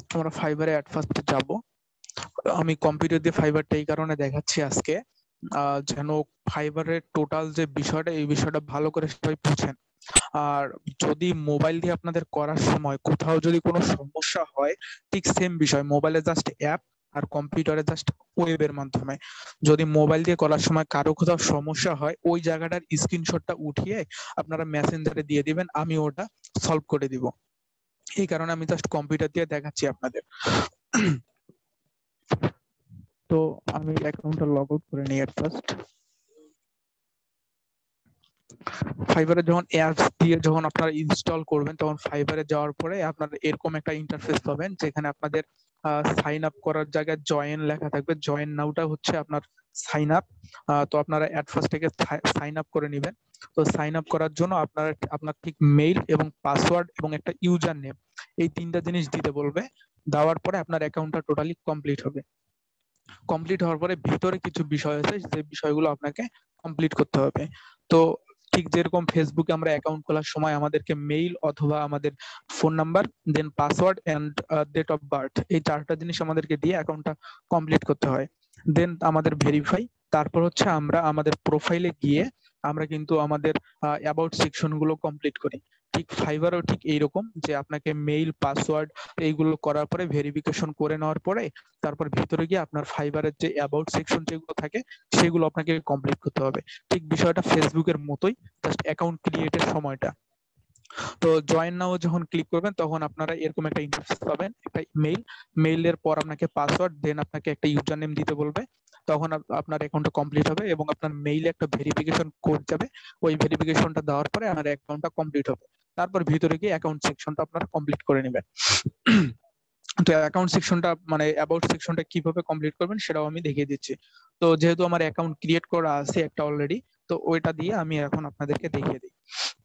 আমরা ফাইবারে at first যাব। আমি কম্পিউটার দিয়ে ফাইবারটা এই কারণে দেখাচ্ছি আজকে, যেন ফাইবারের টোটাল যে বিষয়টা, এই বিষয়টা ভালো করে সবাই বুঝেন। আর যদি মোবাইল দিয়ে আপনাদের করার সময় কোথাও যদি কোনো সমস্যা হয়, ঠিক সেম বিষয়, মোবাইলে জাস্ট অ্যাপ আর কম্পিউটারে জাস্ট ওয়েবের মাধ্যমে। যদি মোবাইল দিয়ে করার সময় কারো কোথাও সমস্যা হয়, ওই জায়গাটার স্ক্রিনশটটা উঠিয়ে আপনারা মেসেঞ্জারে দিয়ে দিবেন, আমি ওটা সলভ করে দিব। এই কারণে আমি জাস্ট কম্পিউটার দিয়ে দেখাচ্ছি আপনাদের। তো আমি অ্যাকাউন্টটা লগ আউট করে নিই এট ফার্স্ট। ফাইবারে যখন অ্যাপস দিয়ে যখন আপনারা ইনস্টল করবেন, তখন ফাইবারে যাওয়ার পরে আপনারা এরকম একটা ইন্টারফেস পাবেন, যেখানে আপনাদের সাইন আপ করার জায়গায় জয়েন লেখা থাকবে। জয়েন নাওটা হচ্ছে আপনার সাইন আপ। তো আপনারা অ্যাট ফার্স্ট থেকে সাইন আপ করে নেবেন। তো সাইন আপ করার জন্য আপনার ঠিক মেইল এবং পাসওয়ার্ড এবং একটা ইউজার নেম, এই তিনটা জিনিস দিতে বলবে। দেওয়ার পরে আপনার অ্যাকাউন্টটা টোটালি কমপ্লিট হবে। কমপ্লিট হওয়ার পরে ভিতরে কিছু বিষয় আছে, যে বিষয়গুলো আপনাকে কমপ্লিট করতে হবে। তো ঠিক যেরকম ফেসবুকে আমরা অ্যাকাউন্ট খোলার সময় আমাদেরকে মেইল অথবা আমাদের phone number, then password and date of birth, এই চারটা জিনিস আমাদেরকে দিয়ে অ্যাকাউন্টটা কমপ্লিট করতে হয়। দেন আমাদের ভেরিফাই। তারপর হচ্ছে আমরা আমাদের প্রোফাইলে গিয়ে আমরা কিন্তু আমাদের অ্যাবাউট সেকশন গুলো কমপ্লিট করি। ঠিক ফাইবারও ঠিক এইরকম, যে আপনাকে মেইল পাসওয়ার্ড এইগুলো করার পরে ভেরিফিকেশন করে নেওয়ার পরে তারপর ভিতরে গিয়ে আপনার ফাইবারের যে অ্যাবাউট সেকশন যেগুলো থাকে সেগুলো আপনাকে কমপ্লিট করতে হবে। ঠিক বিষয়টা ফেসবুকের মতোই, জাস্ট অ্যাকাউন্ট ক্রিয়েটের সময়টা। তো জয়েন নাও যখন ক্লিক করবেন, তখন আপনারা এরকম একটা ইন্টারফেস পাবেন, একটা মেইলের পর আপনাকে পাসওয়ার্ড, দেন আপনাকে একটা ইউজার নেম দিতে বলবে। তখন আপনার অ্যাকাউন্টটা কমপ্লিট হবে এবং আপনার মেইলে একটা ভেরিফিকেশন কোড যাবে। ওই ভেরিফিকেশনটা দেওয়ার পরে আপনার অ্যাকাউন্টটা কমপ্লিট হবে। তারপর ভিতরে গিয়ে অ্যাকাউন্ট সেকশনটা আপনারা কমপ্লিট করে নেবেন। তো অ্যাকাউন্ট সেকশনটা মানে অ্যাবাউট সেকশনটা কিভাবে কমপ্লিট করবেন সেটাও আমি দেখিয়ে দিচ্ছি। তো যেহেতু আমার অ্যাকাউন্ট ক্রিয়েট করা আছে একটা অলরেডি, তো ওইটা দিয়ে আমি এখন আপনাদেরকে দেখিয়ে দিই।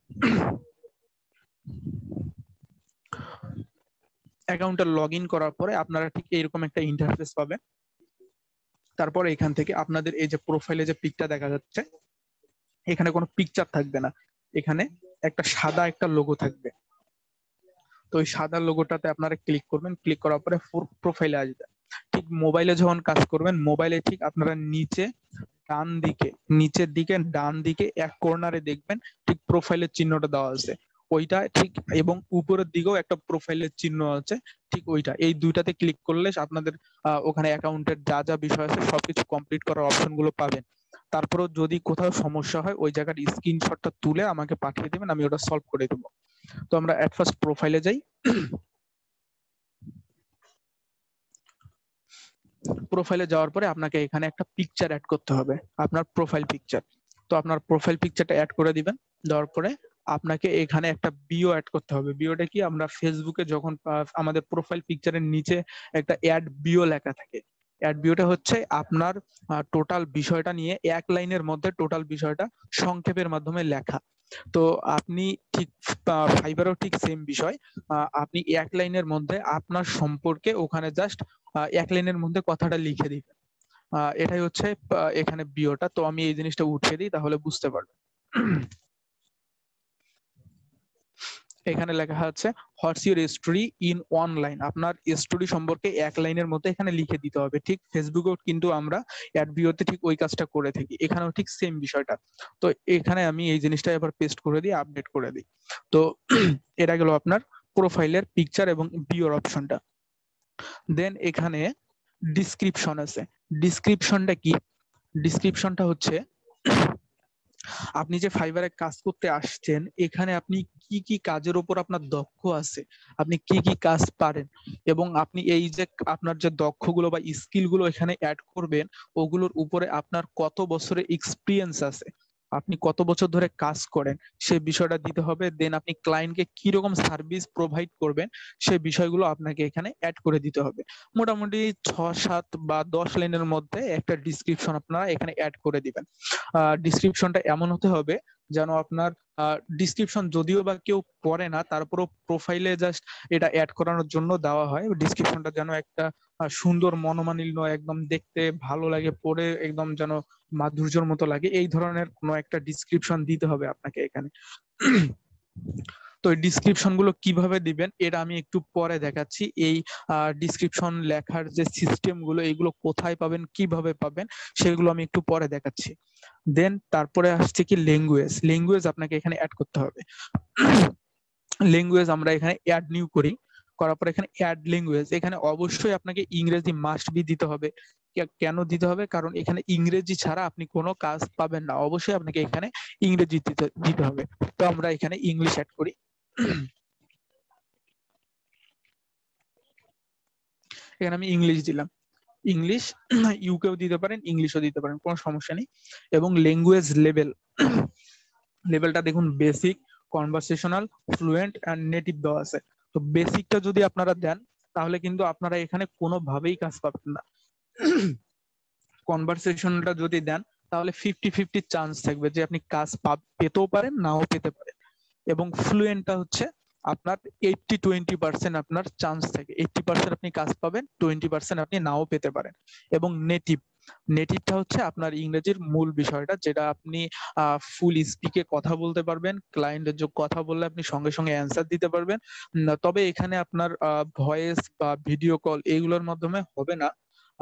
অ্যাকাউন্টটা লগ ইন করার পরে আপনারা ঠিক এরকম একটা ইন্টারফেস পাবেন। তারপর এখান থেকে আপনাদের এই যে প্রোফাইলে যে পিকটা দেখা যাচ্ছে, এখানে কোনো পিকচার থাকবে না, এখানে একটা সাদা একটা লোগো থাকবে। তো ওই সাদা লোগোটাতে আপনারা ক্লিক করবেন, ক্লিক করার পরে প্রোফাইলে আসবে। ঠিক মোবাইলে যখন কাজ করবেন, মোবাইলে ঠিক আপনারা ডান দিকে, নিচের দিকে ডান দিকে এক কর্নারে দেখবেন ঠিক প্রোফাইলের চিহ্নটা দেওয়া আছে, ওইটা ঠিক। এবং উপরের দিকেও একটা প্রোফাইলের চিহ্ন আছে, ঠিক ওইটা। এই দুইটাতে ক্লিক করলে আপনাদের ওখানে অ্যাকাউন্টের যা যা বিষয় আছে সবকিছু কমপ্লিট করার অপশন গুলো পাবেন। তারপরেও যদি কোথাও সমস্যা হয়, ওই জায়গার স্ক্রিনশটটা তুলে আমাকে পাঠিয়ে দেবেন, আমি ওটা সলভ করে দেবো। তো আমরা এট ফার্স্ট প্রোফাইলে যাই। প্রোফাইলে যাওয়ার পরে আপনাকে এখানে একটা পিকচার অ্যাড করতে হবে, আপনার প্রোফাইল পিকচার। তো আপনার প্রোফাইল পিকচারটা অ্যাড করে দিবেন। দেওয়ার পরে আপনাকে এখানে একটা বিও অ্যাড করতে হবে। বিওটা কি, আমরা ফেসবুকে যখন আমাদের প্রোফাইল পিকচারের নিচে একটা অ্যাড বিও লেখা থাকে, অ্যাড বিওটা হচ্ছে আপনার টোটাল বিষয়টা নিয়ে এক লাইনের মধ্যে টোটাল বিষয়টা সংক্ষেপের মাধ্যমে লেখা। তো আপনি ঠিক ফাইবারও ঠিক সেম বিষয়, আপনি এক লাইনের মধ্যে আপনার সম্পর্কে ওখানে জাস্ট এক লাইনের মধ্যে কথাটা লিখে দিবেন। এটাই হচ্ছে এখানে বিওটা। তো আমি এই জিনিসটা উঠিয়ে দিই, তাহলে বুঝতে পারবেন। এখানে লেখা আছে what's your story in one line. আপনার স্টোরি সম্পর্কে এক লাইনের মধ্যে এখানে লিখে দিতে হবে। ঠিক ফেসবুকেও কিন্তু আমরা অ্যাড বিওতে ঠিক ওই কাজটা করে থাকি, এখানেও ঠিক সেম বিষয়টা। তো এখানে আমি এই জিনিসটা এবার পেস্ট করে দিই, আপডেট করে দিই। তো এটা গেল আপনার প্রোফাইলের পিকচার এবং বিওর অপশনটা। দেন এখানে ডিসক্রিপশন আছে। ডিসক্রিপশনটা কি? ডিসক্রিপশনটা হচ্ছে আপনি যে ফাইবারে কাজ করতে আসছেন, এখানে আপনি কি কি কাজের উপর আপনার দক্ষ আছে, আপনি কি কি কাজ পারেন, এবং আপনি এই যে আপনার যে দক্ষগুলো বা স্কিল গুলো এখানে অ্যাড করবেন, ওগুলোর উপরে আপনার কত বছরের এক্সপিরিয়েন্স আছে, আপনি কত বছর ধরে কাজ করেন, সে বিষয়টা দিতে হবে। দেন আপনি ক্লায়েন্টকে কি রকম সার্ভিস প্রোভাইড করবেন, সে বিষয়গুলো আপনাকে এখানে অ্যাড করে দিতে হবে। মোটামুটি 6, 7 বা 10 লাইনের মধ্যে একটা ডিসক্রিপশন আপনারা এখানে অ্যাড করে দিবেন। ডিসক্রিপশনটা এমন হতে হবে যেন আপনার ডিসক্রিপশন যদিও বা কেউ পড়ে না, তারপরও প্রোফাইলে জাস্ট এটা অ্যাড করানোর জন্য দেওয়া হয়। ডিসক্রিপশনটা যেন একটা সুন্দর মনোমালিন্য, একদম দেখতে ভালো লাগে, পড়ে একদম যেন মাধুর্যের মতো লাগে, এই ধরনের কোনো একটা ডিসক্রিপশন দিতে হবে আপনাকে এখানে। তো এই ডিসক্রিপশন গুলো কিভাবে দিবেন এটা আমি একটু পরে দেখাচ্ছি। এই ডিসক্রিপশন লেখার যে সিস্টেম গুলো এগুলো কোথায় পাবেন কিভাবে পাবেন সেগুলো আমি একটু পরে দেখাচ্ছি। দেন তারপরে আসছে কি ল্যাঙ্গুয়েজ। ল্যাঙ্গুয়েজ আপনাকে এখানে অ্যাড করতে হবে। ল্যাঙ্গুয়েজ আমরা এখানে অ্যাড নিউ করি, করার পর এখানে অ্যাড ল্যাঙ্গুয়েজ, এখানে অবশ্যই আপনাকে ইংরেজি মাস্ট বি দিতে হবে। কেন দিতে হবে? কারণ এখানে ইংরেজি ছাড়া আপনি কোনো কাজ পাবেন না, অবশ্যই আপনাকে এখানে ইংরেজি দিতে দিতে হবে। তো আমরা এখানে ইংলিশ অ্যাড করি। এখানে আমি ইংলিশ দিলাম। ইংলিশ ইউকেও দিতে পারেন, ইংলিশও দিতে পারেন, কোনো সমস্যা নেই। এবং ল্যাঙ্গুয়েজ লেভেল, লেভেলটা দেখুন basic, conversational, fluent and native দেওয়া আছে। তো বেসিকটা যদি আপনারা দেন তাহলে কিন্তু আপনারা এখানে কোনোভাবেই কাজ পাবেন না। কনভারসেশনটা যদি দেন তাহলে 50-50 চান্স থাকবে যে আপনি কাজ পেতেও পারেন নাও পেতে পারেন। এবং ফ্লুয়েন্টটা হচ্ছে আপনার 80-20% আপনার চান্স থাকে, 80% আপনি কাজ পাবেন, 20% আপনি নাও পেতে পারেন। এবং নেটিভ, নেটিভটা হচ্ছে আপনার ইংরেজির মূল বিষয়টা, যেটা আপনি ফুল স্পিকে কথা বলতে পারবেন, ক্লায়েন্টের যোগ কথা বললে আপনি সঙ্গে সঙ্গে অ্যান্সার দিতে পারবেন। তবে এখানে আপনার ভয়েস বা ভিডিও কল এগুলোর মাধ্যমে হবে না,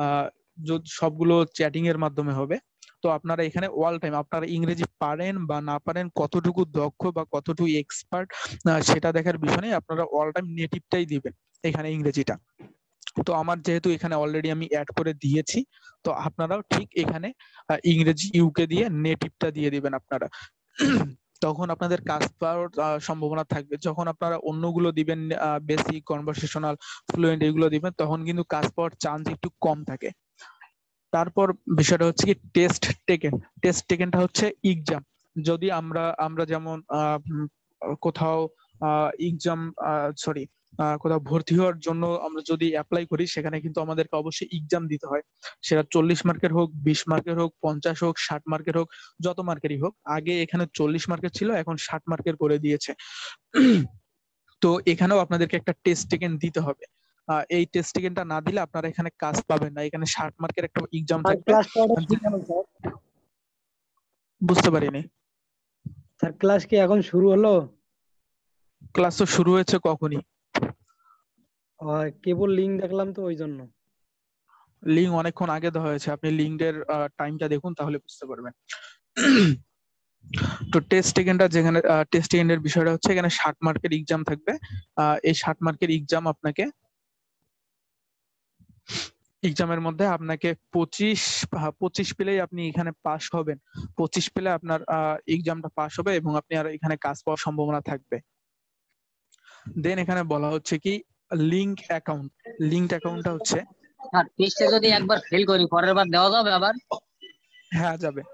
সবগুলো চ্যাটিং এর মাধ্যমে হবে। তো আপনারা এখানে অল টাইম আপনারা ইংরেজি পারেন বা না পারেন, কতটুকু দক্ষ বা কতটুকু এক্সপার্ট সেটা দেখার বিষয় নেই, আপনারা অল টাইম নেটিভটাই দিবেন এখানে, ইংরেজিটা। তো আমার যেহেতু এখানে অলরেডি আমি অ্যাড করে দিয়েছি, তো আপনারাও ঠিক এখানে ইংরেজি ইউকে দিয়ে নেটিভটা দিয়ে দিবেন আপনারা। তখন আপনাদের কাজ পাওয়ার সম্ভাবনা থাকবে। যখন আপনারা অন্যগুলো দিবেন, বেসিক, কনভারসেশনাল, ফ্লুয়েন্ট এগুলো দিবেন, তখন কিন্তু কাজ পাওয়ার চান্স একটু কম থাকে। তারপর বিষয়টা হচ্ছে কি টেস্ট টেকেন। টেস্ট টেকেনটা হচ্ছে এক্সাম। যদি আমরা আমরা যেমন কোথাও এক্সাম, সরি, কোথাও ভর্তি হওয়ার জন্য আমরা যদি অ্যাপ্লাই করি, সেখানে কিন্তু আমাদেরকে অবশ্যই এক্সাম দিতে হয়। সেটা 40 মার্কের হোক, 20 মার্কের হোক, 50 হোক, 60 মার্কের হোক, যত মার্কেরই হোক। আগে এখানে 40 মার্কের ছিল, এখন 60 মার্কের করে দিয়েছে। তো এখানেও আপনাদেরকে একটা টেস্ট টেকেন দিতে হবে। এই টেস্ট টেকেনটা না দিলে আপনারা এখানে কাজ পাবেন না। এখানে 60 মার্কের একটা এক্সাম আর থাকবে। ক্লাস করাটা শুরু হলো স্যার? বুঝতে পারিনি। স্যার ক্লাস কি এখন শুরু হলো? ক্লাস তো শুরু হয়েছে কখনই। কেবল লিংক দেখলাম তো ওই জন্য। লিঙ্ক অনেকক্ষণ আগে দেওয়া হয়েছে, আপনি লিঙ্কের টাইমটা দেখুন তাহলে বুঝতে পারবেন। তো টেস্ট টেকেনটা যেখানে, টেস্ট টেকেনের বিষয়টা হচ্ছে এখানে 60 মার্কের এক্সাম থাকবে। এই 60 মার্কের এক্সাম আপনাকে, এক্সামের মধ্যে আপনাকে 25 পেলেই আপনি এখানে পাস হবেন। 25 পেলে আপনার এক্সামটা পাস হবে এবং আপনি আর এখানে কাজ পাওয়ার সম্ভাবনা থাকবে। দেন এখানে বলা হচ্ছে কি লিঙ্ক অ্যাকাউন্ট। লিঙ্ক অ্যাকাউন্টটা হচ্ছে, আর টেস্টে যদি একবার ফেল করি পরের বার দেওয়া যাবে আবার? হ্যাঁ যাবে।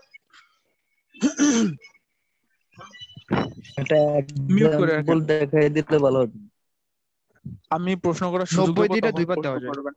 একটা মিউট করে এক্সাম্পল রাখেন। দেখাই দিলে ভালো হতো। আমি প্রশ্ন করার সুযোগ 90 দেবো, দিনে তখন 2 বার প্রশ্ন দেওয়া যায়। করবেন।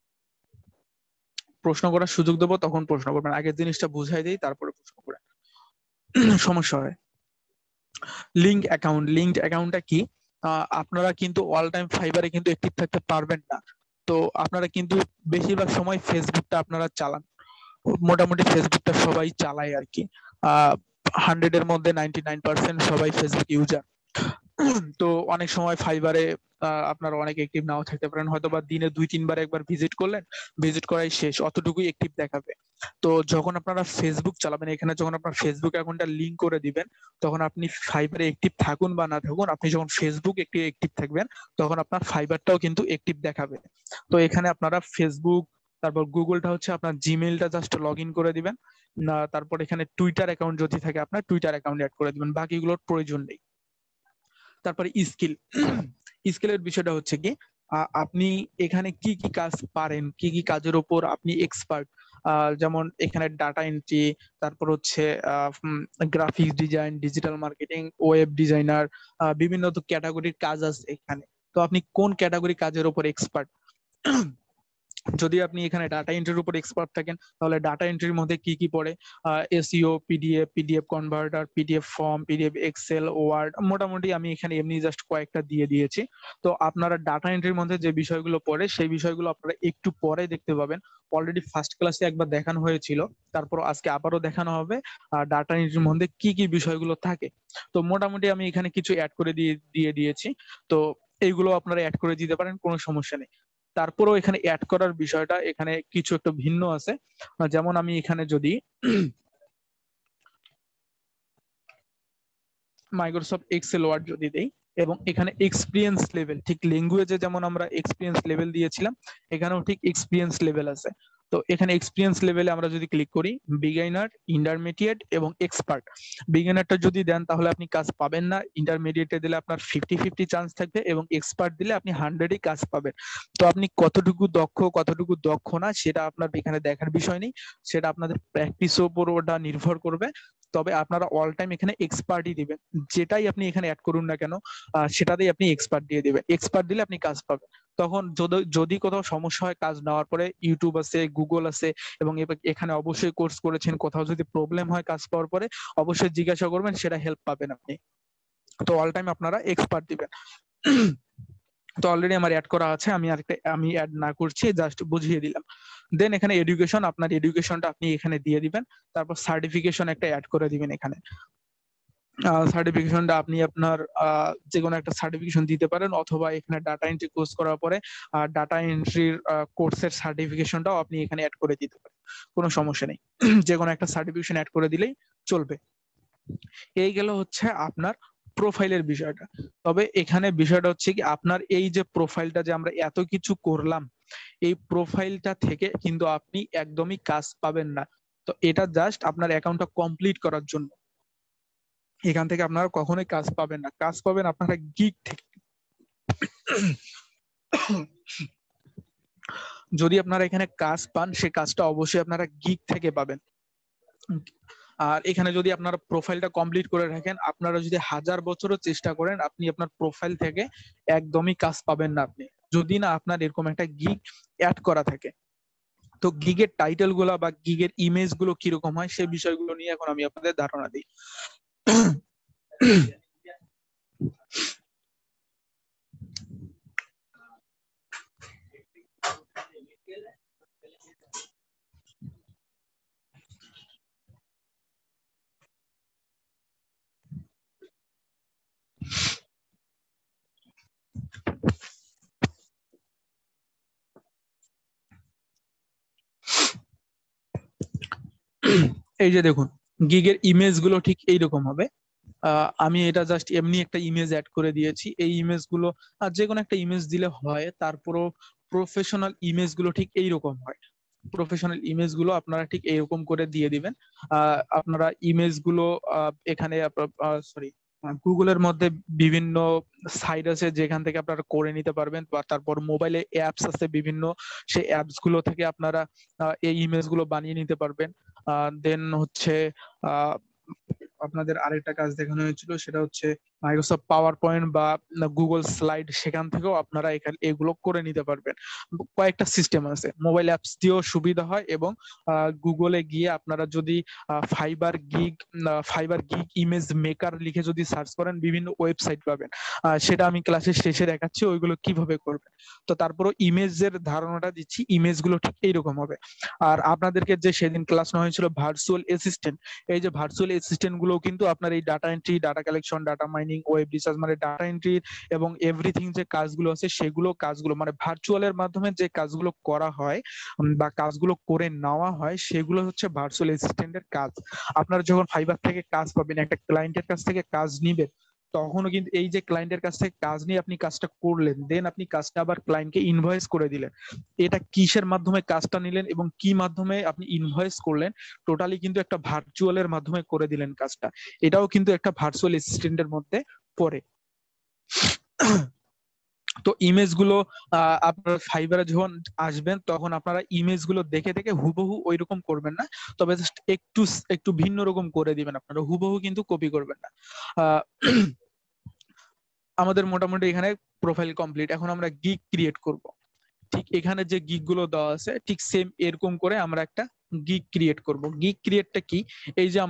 প্রশ্ন করার সুযোগ দেবো, তখন প্রশ্ন করবেন। আগের জিনিসটা বুঝাই দিই, তারপরে প্রশ্ন করেন। সমস্যা হয়। লিঙ্ক অ্যাকাউন্ট, লিঙ্কড অ্যাকাউন্টটা কি? আপনারা কিন্তু অল টাইম ফাইবারে কিন্তু অ্যাক্টিভ থাকতে পারবেন না। তো আপনারা কিন্তু বেশিরভাগ সময় ফেসবুকটা আপনারা চালান, মোটামুটি ফেসবুকটা সবাই চালায় আর কি। 100 এর মধ্যে 99% সবাই ফেসবুক ইউজার। তো অনেক সময় ফাইবারে আপনারা অনেক অ্যাক্টিভ নাও থাকতে পারেন, হয়তো বা দিনে 2-3 বার একবার ভিজিট করলেন, ভিজিট করাই শেষ, অতটুকুই অ্যাক্টিভ দেখাবে। তো যখন আপনারা ফেসবুক চালাবেন, এখানে যখন আপনার ফেসবুক অ্যাকাউন্টটা লিংক করে দিবেন, তখন আপনি ফাইবারে অ্যাক্টিভ থাকুন বা না থাকুন, আপনি যখন ফেসবুক একটি অ্যাক্টিভ থাকবেন তখন আপনার ফাইবারটাও কিন্তু অ্যাক্টিভ দেখাবে। তো এখানে আপনারা ফেসবুক, তারপর গুগলটা হচ্ছে আপনার জিমেইলটা জাস্ট লগ ইন করে দিবেন না, তারপর এখানে টুইটার অ্যাকাউন্ট যদি থাকে আপনার টুইটার অ্যাকাউন্ট অ্যাড করে দিবেন, বাকিগুলোর প্রয়োজন নেই। তারপরে স্কিল, স্কিলের বিষয়টা হচ্ছে কি আপনি এখানে কি কি কাজ পারেন, কি কি কাজের উপর আপনি এক্সপার্ট। যেমন এখানে ডাটা এন্ট্রি, তারপর হচ্ছে graphics design, digital marketing, web designer, বিভিন্ন তো ক্যাটাগরির কাজ আছে এখানে। তো আপনি কোন ক্যাটাগরি কাজের উপর এক্সপার্ট, যদি আপনি এখানে ডাটা এন্ট্রির উপর এক্সপার্ট থাকেন তাহলে ডাটা এন্ট্রির মধ্যে কি কি পড়ে, SEO, PDF converter, PDF form, PDF excel, word, মোটামুটি আমি এখানে এমনি জাস্ট কয়েকটা দিয়ে দিয়েছি। তো আপনারা ডাটা এন্ট্রির মধ্যে যে বিষয়গুলো পড়ে সেই বিষয়গুলো আপনারা একটু পরে দেখতে পাবেন। অলরেডি ফার্স্ট ক্লাসে একবার দেখানো হয়েছিল, তারপর আজকে আবারও দেখানো হবে ডাটা এন্ট্রির মধ্যে কি কি বিষয়গুলো থাকে। তো মোটামুটি আমি এখানে কিছু অ্যাড করে দিয়ে দিয়েছি। তো এইগুলো আপনারা অ্যাড করে দিতে পারেন, কোনো সমস্যা নেই। তারপরেও এখানে অ্যাড করার বিষয়টা এখানে কিছু একটা ভিন্ন আছে। যেমন আমি এখানে যদি মাইক্রোসফট এক্সেল ওয়ার্ড যদি দেই এবং এখানে এক্সপিরিয়েন্স লেভেল, ঠিক ল্যাঙ্গুয়েজে যেমন আমরা এক্সপিরিয়েন্স লেভেল দিয়েছিলাম এখানেও ঠিক এক্সপিরিয়েন্স লেভেল আছে। তো এখানে এক্সপিরিয়েন্স লেভেলে আমরা যদি ক্লিক করি বিগিনার, ইন্টারমিডিয়েট এবং এক্সপার্ট। বিগিনারটা যদি দেন তাহলে আপনি কাজ পাবেন না, ইন্টারমিডিয়েটে দিলে আপনার 50-50 চান্স থাকবে এবং এক্সপার্ট দিলে আপনি 100-ই কাজ পাবেন। তো আপনি কতটুকু দক্ষ কতটুকু দক্ষ না সেটা আপনার এখানে দেখার বিষয় নেই, সেটা আপনাদের প্র্যাকটিসের উপর ওটা নির্ভর করবে। তবে আপনারা অল টাইম এখানে এক্সপার্টই দিবেন, যেটাই আপনি এখানে অ্যাড করুন না কেন সেটাতেই আপনি এক্সপার্ট দিয়ে দিবেন। এক্সপার্ট দিলে আপনি কাজ পাবেন। তখন যদি কোথাও সমস্যা হয় কাজ নেওয়ার পরে, ইউটিউব আছে, গুগল আছে এবং এখানে অবশ্যই কোর্স করেছেন, কোথাও যদি প্রবলেম হয় কাজ পাওয়ার পরে অবশ্যই জিজ্ঞাসা করবেন, সেটা হেল্প পাবেন আপনি। তো অল টাইম আপনারা এক্সপার্ট দিবেন। তো অলরেডি আমার অ্যাড করা আছে, আমি অ্যাড না করছি, জাস্ট বুঝিয়ে দিলাম। দেন এখানে এডুকেশন, আপনার এডুকেশনটা আপনি এখানে দিয়ে দিবেন। তারপর সার্টিফিকেশন একটা অ্যাড করে দিবেন এখানে। সার্টিফিকেশনটা আপনি আপনার যে কোনো একটা সার্টিফিকেশন দিতে পারেন, অথবা এখানে ডাটা এন্ট্রি কোর্স করার পরে ডাটা এন্ট্রির কোর্সের সার্টিফিকেশনটাও আপনি এখানে অ্যাড করে দিতে পারেন, কোনো সমস্যা নেই। যে কোনো একটা সার্টিফিকেশন অ্যাড করে দিলেই চলবে। এই গেল হচ্ছে আপনার প্রোফাইলের বিষয়টা। তবে এখানে বিষয়টা হচ্ছে কি, আপনার এই যে প্রোফাইলটা যে আমরা এত কিছু করলাম, এই প্রোফাইলটা থেকে কিন্তু আপনি একদমই কাজ পাবেন না। তো এটা জাস্ট আপনার অ্যাকাউন্টটা কমপ্লিট করার জন্য। এখান থেকে আপনারা কখনোই কাজ পাবেন না, কাজ পাবেন আপনারা গিগ থেকে। যদি আপনারা এখানে কাজ পান সে কাজটা অবশ্যই আপনারা গিগ থেকে পাবেন। আর এখানে যদি আপনারা প্রোফাইলটা কমপ্লিট করে রাখেন, আপনারা যদি 1000 বছরও চেষ্টা করেন আপনি আপনার প্রোফাইল থেকে একদমই কাজ পাবেন না আপনি, যদি না আপনার এরকম একটা গিগ অ্যাড করা থাকে। তো গিগের টাইটেল গুলা বা গিগের ইমেজ গুলো কিরকম হয় সেই বিষয়গুলো নিয়ে এখন আমি আপনাদের ধারণা দিই। এই যে দেখুন, গিগের ইমেজ গুলো ঠিক এইরকম হবে। আমি এটা জাস্ট এমনি একটা ইমেজ অ্যাড করে দিয়েছি। এই ইমেজ গুলো যে কোনো একটা ইমেজ দিলে হয়, তারপরও প্রফেশনাল ইমেজ গুলো ঠিক এইরকম হয়। প্রফেশনাল ইমেজ গুলো আপনারা ঠিক এইরকম করে দিয়ে দিবেন। আপনারা ইমেজ গুলো এখানে সরি, গুগলের মধ্যে বিভিন্ন সাইট আছে যেখান থেকে আপনারা করে নিতে পারবেন, বা তারপর মোবাইলে অ্যাপস আছে বিভিন্ন, সেই অ্যাপস গুলো থেকে আপনারা এই ইমেজ গুলো বানিয়ে নিতে পারবেন। দেন হচ্ছে আহ আপনাদের আরেকটা কাজ দেখানো হয়েছিল, সেটা হচ্ছে মাইক্রোসফট পাওয়ার পয়েন্ট বা গুগল স্লাইড, সেখান থেকেও আপনারা এখানে এগুলো করে নিতে পারবেন। কয়েকটা সিস্টেম আছে, মোবাইল অ্যাপস দিয়েও সুবিধা হয়, এবং গুগলে গিয়ে আপনারা যদি ফাইবার গিগ ইমেজ মেকার লিখে যদি সার্চ করেন বিভিন্ন ওয়েবসাইট পাবেন। সেটা আমি ক্লাসের শেষে দেখাচ্ছি ওইগুলো কিভাবে করবেন। তো তারপরও ইমেজের ধারণাটা দিচ্ছি, ইমেজগুলো ঠিক এইরকম হবে। আর আপনাদেরকে যে সেদিন ক্লাস নেওয়া হয়েছিল ভার্চুয়াল অ্যাসিস্ট্যান্ট, এই যে ভার্চুয়াল অ্যাসিস্ট্যান্ট গুলো কিন্তু আপনার এই data entry, data collection, data mining, web research, মানে ডাটা এন্ট্রি এবং এভরিথিং যে কাজগুলো আছে কাজগুলো মানে ভার্চুয়ালের মাধ্যমে যে কাজগুলো করা হয় বা কাজগুলো করে নেওয়া হয়, সেগুলো হচ্ছে ভার্চুয়াল অ্যাসিস্ট্যান্টের কাজ। আপনারা যখন ফাইবার থেকে কাজ পাবেন, একটা ক্লায়েন্টের কাছ থেকে কাজ নিবেন, তখনও কিন্তু এই যে ক্লায়েন্টের কাছ থেকে কাজ নিয়ে আপনি কাজটা করলেন, দেন আপনি কাজটা আবার ক্লায়েন্টকে ইনভয়েস করে দিলেন, এটা কিসের মাধ্যমে কাজটা নিলেন এবং কি মাধ্যমে আপনি ইনভয়েস করলেন, টোটালি কিন্তু একটা ভার্চুয়ালের মাধ্যমে করে দিলেন কাজটা। এটাও কিন্তু একটা ভার্চুয়াল অ্যাসিস্ট্যান্টের মধ্যে পড়ে। তো ইমেজ গুলো আপনার ফাইবারে যখন আসবেন তখন আপনারা ইমেজ গুলো দেখে দেখে হুবহু ওইরকম করবেন না, তবে জাস্ট একটু একটু ভিন্ন রকম করে দিবেন, আপনারা হুবহু কিন্তু কপি করবেন না। আমাদের মোটামুটি এখানে প্রোফাইল কমপ্লিট, এখন আমরা গিগ ক্রিয়েট করব। ঠিক এখানে যে গিগ গুলো দেওয়া আছে ঠিক সেম এরকম করে আমরা একটা গিগ ক্রিয়েট করব। গিগ ক্রিয়েটটা কি, এই যে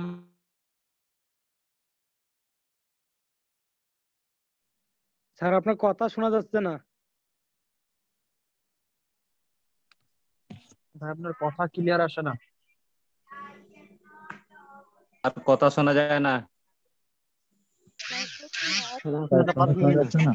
স্যার আপনার কথা শোনা যাচ্ছে না। ভাই আপনার কথা ক্লিয়ার আসে না। আর কথা শোনা যায় না। পারতেছি না। যাচ্ছে না।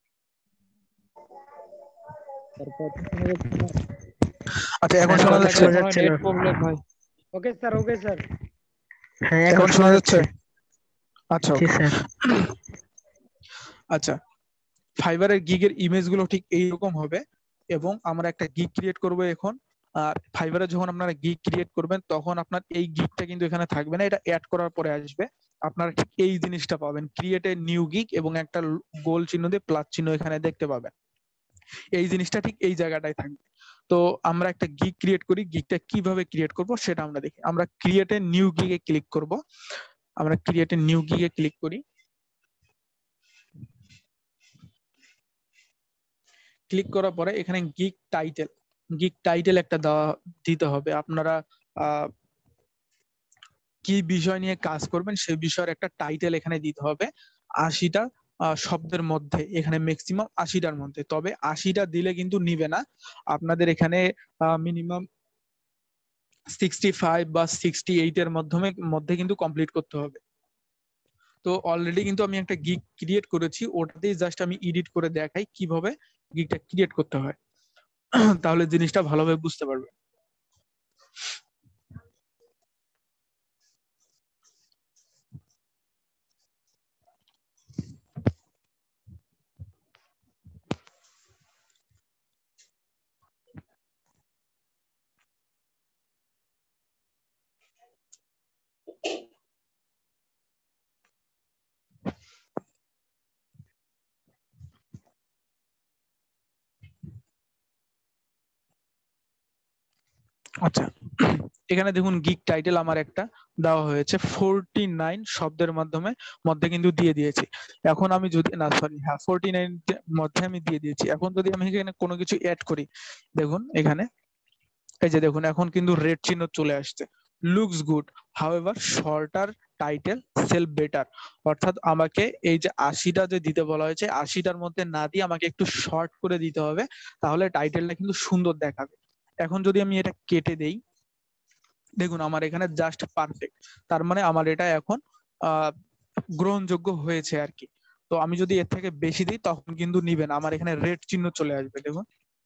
স্যার কথা শোনা যাচ্ছে না। আচ্ছা এখন হ্যাঁ, শোনা কথা যাচ্ছে? শোনা যাচ্ছে না। নেট প্রবলেম ভাই। Okay sir, okay sir. হ্যাঁ এখন শোনা যাচ্ছে? আচ্ছা জি okay. স্যার। আচ্ছা, ফাইবারের গিগের ইমেজ গুলো ঠিক এইরকম হবে এবং আমরা একটা গিগ ক্রিয়েট করব এখন। আর ফাইবারে যখন আপনারা গিগ ক্রিয়েট করবেন তখন আপনার এই গিগটা কিন্তু এখানে থাকবে না, এটা অ্যাড করার পরে আসবে। আপনারা ঠিক এই জিনিসটা পাবেন, ক্রিয়েট এ নিউ গিগ এবং একটা গোল চিহ্ন দিয়ে প্লাস চিহ্ন এখানে দেখতে পাবেন। এই জিনিসটা ঠিক এই জায়গাটায় থাকবে। তো আমরা একটা গিগ ক্রিয়েট করি, গিগটা কিভাবে ক্রিয়েট করব সেটা আমরা দেখি। আমরা ক্রিয়েট এ নিউ গিগে ক্লিক করব। আমরা ক্রিয়েট এ নিউ গিগে ক্লিক করি। ক্লিক করার পরে এখানে গিগ টাইটেল একটা দিতে হবে। আপনারা কি বিষয় নিয়ে কাজ করবেন সেই বিষয়ের একটা টাইটেল এখানে দিতে হবে। 80টা শব্দের মধ্যে, এখানে ম্যাক্সিমাম 80টার মধ্যে, তবে 80টা দিলে কিন্তু নিবে না। আপনাদের এখানে মিনিমাম 65 বা 68 এর মধ্যে কিন্তু কমপ্লিট করতে হবে। তো অলরেডি কিন্তু আমি একটা গিগ ক্রিয়েট করেছি, ওটাতেই জাস্ট আমি এডিট করে দেখাই কিভাবে গিগটা ক্রিয়েট করতে হয়। তাহলে জিনিসটা ভালোভাবে বুঝতে পারবে। আচ্ছা, এখানে দেখুন গিগ টাইটেল আমার একটা দেওয়া হয়েছে 49 শব্দের মধ্যে কিন্তু দিয়ে দিয়েছি। এখন আমি যদি না সরি হ্যাঁ 49 মধ্যে আমি দিয়ে দিয়েছি। এখন যদি আমি এখানে কোনো কিছু অ্যাড করি, দেখুন এখানে এই যে দেখুন এখন কিন্তু রেড চিহ্ন চলে আসছে। Looks good however shorter title sell better. অর্থাৎ আমাকে এই যে 80টা যে দিতে বলা হয়েছে 80টার মধ্যে না দিয়ে আমাকে একটু শর্ট করে দিতে হবে, তাহলে টাইটেলটা কিন্তু সুন্দর দেখাবে। এখন যদি আমি এটা কেটে দেই, দেখুন আমার এখানে জাস্ট পারফেক্ট, তার মানে আমার এটা এখন গ্রহণযোগ্য হয়েছে আর কি। তো আমি যদি এর থেকে বেশি দিই তখন কিন্তু নিবে না, আমার এখানে রেড চিহ্ন চলে আসবে। দেখুন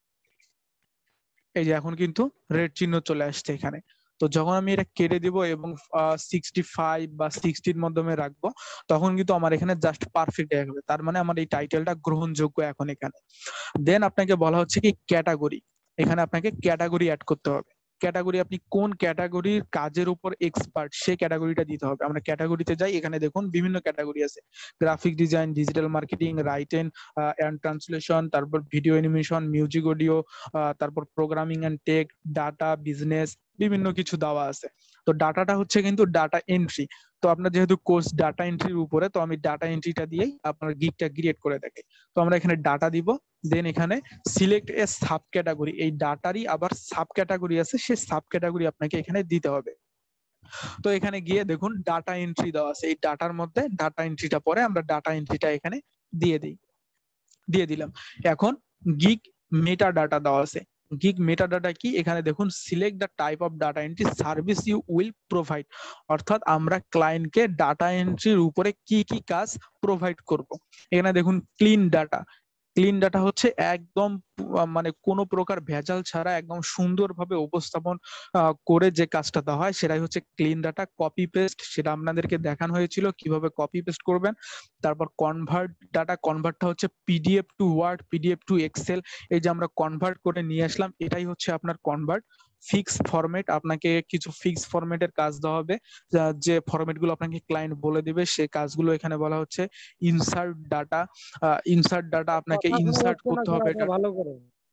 এই যে এখন কিন্তু রেড চিহ্ন চলে আসছে এখানে। তো যখন আমি এটা কেটে দিব এবং 65 বা 60-র মাধ্যমে রাখবো, তখন কিন্তু আমার এখানে জাস্ট পারফেক্ট দেখাবে, তার মানে আমার এই টাইটেলটা গ্রহণযোগ্য এখন এখানে। দেন আপনাকে বলা হচ্ছে কি ক্যাটাগরি, এখানে আপনাকে ক্যাটাগরি অ্যাড করতে হবে। ক্যাটাগরি, আপনি কোন ক্যাটাগরির কাজের উপর এক্সপার্ট সেই ক্যাটাগরিটা দিতে হবে। আমরা ক্যাটাগরিতে যাই, এখানে দেখুন বিভিন্ন ক্যাটাগরি আছে, graphic design, digital marketing, writing and translation, তারপর ভিডিও অ্যানিমেশন, মিউজিক অডিও, তারপর programming and tech, data, business, বিভিন্ন কিছু দেওয়া আছে। তো ডাটাটা হচ্ছে কিন্তু ডাটা এন্ট্রি। তো আপনার যেহেতু কোর্স ডাটা এন্ট্রির উপরে, তো আমি ডাটা এন্ট্রিটা দিয়েই আপনার গিগটা ক্রিয়েট করে দেখাই। তো আমরা এখানে ডাটা দিব, দেন এখানে সিলেক্ট এ সাব ক্যাটাগরি, এই ডাটারই আবার সাব ক্যাটাগরি আছে, সেই সাব ক্যাটাগরি আপনাকে এখানে দিতে হবে। তো এখানে গিয়ে দেখুন ডাটা এন্ট্রি দেওয়া আছে, এই ডাটার মধ্যে ডাটা এন্ট্রিটা পরে আমরা ডাটা এন্ট্রিটা এখানে দিয়ে দিলাম। এখন গিগ মেটা ডাটা দেওয়া আছে। গিগ মেটা ডাটা কি, এখানে দেখুন select the type of data entry service you will provide. অর্থাৎ আমরা ক্লায়েন্টকে ডাটা এন্ট্রির উপরে কি কি কাজ প্রোভাইড করব। এখানে দেখুন ক্লিন ডাটা, ক্লিন ডাটা হচ্ছে একদম মানে কোনো প্রকার ভেজাল ছাড়া একদম সুন্দরভাবে উপস্থাপন করে যে কাজটা দেওয়া হয় সেটাই হচ্ছে ক্লিন ডাটা। কপি পেস্ট, সেটা আপনাদেরকে দেখানো হয়েছিল কিভাবে কপি পেস্ট করবেন। তারপর কনভার্ট ডাটা, কনভার্টটা হচ্ছে PDF to word, PDF to excel, এই যে আমরা কনভার্ট করে নিয়ে আসলাম এটাই হচ্ছে আপনার কনভার্ট। ফিক্স ফরম্যাট, আপনাকে কিছু ফিক্স ফরম্যাটের কাজ দেওয়া হবে, যে ফরম্যাট গুলো আপনাকে ক্লায়েন্ট বলে দিবে সেই কাজগুলো এখানে বলা হচ্ছে। ইনসার্ট ডাটা, ইনসার্ট ডাটা আপনাকে কথা শোনা ইনসার্ট যাচ্ছে না করতে স্যার হবে। আপনার ভালো করে।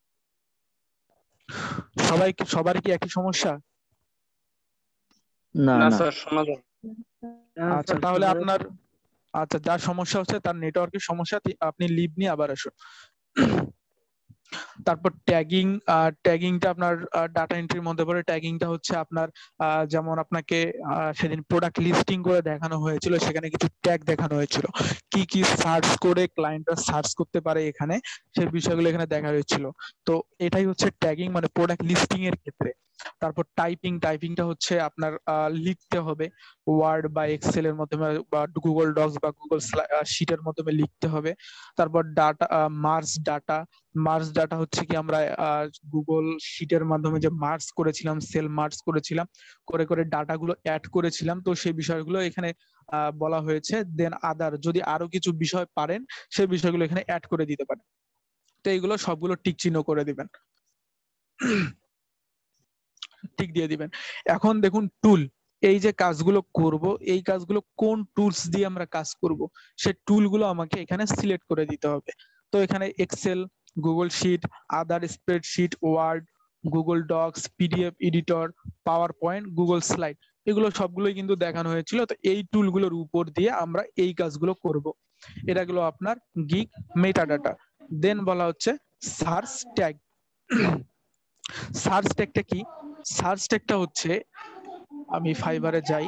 সবার কি একই সমস্যা? না না না স্যার শোনা যায়। হ্যাঁ আচ্ছা স্যার তাহলে শোনা আপনার, যাচ্ছে। আচ্ছা যার সমস্যা হচ্ছে তার নেটওয়ার্কের সমস্যা, আপনি লিভ নিয়ে আবার আসুন। তারপর ট্যাগিংটা আপনার ডাটা এন্ট্রির মধ্যে পড়ে। ট্যাগিংটা হচ্ছে আপনার যেমন আপনাকে সেদিন প্রোডাক্ট লিস্টিং করে দেখানো হয়েছিল, সেখানে কিছু ট্যাগ দেখানো হয়েছিল, কি কি সার্চ করে ক্লায়েন্টরা সার্চ করতে পারে এখানে, সেই বিষয়গুলো এখানে দেখা হয়েছিল। তো এটাই হচ্ছে ট্যাগিং, মানে প্রোডাক্ট লিস্টিং এর ক্ষেত্রে। তারপর টাইপিংটা হচ্ছে আপনার লিখতে হবে ওয়ার্ড বা এক্সেল এর মাধ্যমে বা গুগল ডক্স বা গুগল শিটের মাধ্যমে লিখতে হবে। তারপর ডাটা মার্জ ডাটা হচ্ছে কি আমরা গুগল শিটের মাধ্যমে যে মার্জ করেছিলাম, সেল মার্জ করেছিলাম, করে করে ডাটাগুলো অ্যাড করেছিলাম, তো সেই বিষয়গুলো এখানে বলা হয়েছে। দেন আদার, যদি আরো কিছু বিষয় পারেন সেই বিষয়গুলো এখানে অ্যাড করে দিতে পারেন। তো এইগুলো সবগুলো টিক চিহ্ন করে দিবেন, টিক দিয়ে দিবেন। এখন দেখুন টুল, এই যে কাজগুলো করব, এই কাজগুলো কোন টুলস দিয়ে আমরা কাজ করব, সেই টুলগুলো আমাকে এখানে সিলেক্ট করে দিতে হবে। তো এখানে excel, Google sheet, other spreadsheet, word, Google docs, PDF editor, PowerPoint, Google slide, এগুলো সবগুলোই কিন্তু দেখানো হয়েছিল। তো এই টুলগুলোর উপর দিয়ে আমরা এই কাজগুলো করব। এটা গেলো আপনার গিগ মেটা ডাটা। দেন বলা হচ্ছে সার্চ ট্যাগ। সার্চ ট্যাগটা কি? সার্চ ট্যাগটা হচ্ছে, আমি ফাইবারে যাই,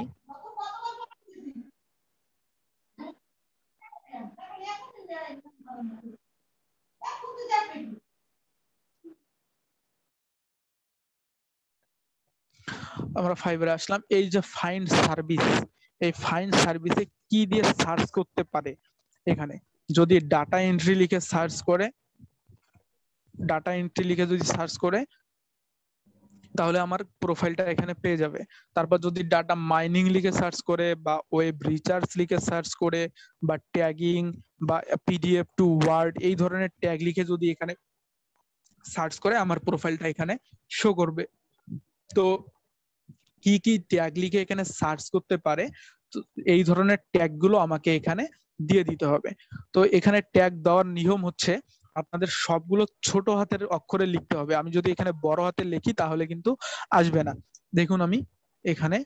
আমরা ফাইবারে আসলাম। এই যে ফাইন্ড সার্ভিস, এই ফাইন্ড সার্ভিসে কি দিয়ে সার্চ করতে পারে, এখানে যদি ডাটা এন্ট্রি লিখে সার্চ করে, ডাটা এন্ট্রি লিখে যদি সার্চ করে তাহলে আমার প্রোফাইলটা এখানে পেয়ে যাবে। তারপর যদি ডাটা মাইনিং লিখে সার্চ করে বা ওয়েব রিসার্চ লিখে সার্চ করে বা ট্যাগিং বা পিডিএফ টু ওয়ার্ড, এই ধরনের ট্যাগ লিখে যদি এখানে সার্চ করে আমার প্রোফাইলটা এখানে শো করবে। তো কি কি ট্যাগ লিখে এখানে সার্চ করতে পারে, এই ধরনের ট্যাগ গুলো আমাকে এখানে দিয়ে দিতে হবে। তো এখানে ট্যাগ দেওয়ার নিয়ম হচ্ছে আপনাদের সবগুলো ছোট হাতের অক্ষরে লিখতে হবে। আমি যদি এখানে বড় হাতে লিখি তাহলে কিন্তু আসবে না। দেখুন আমি এখানে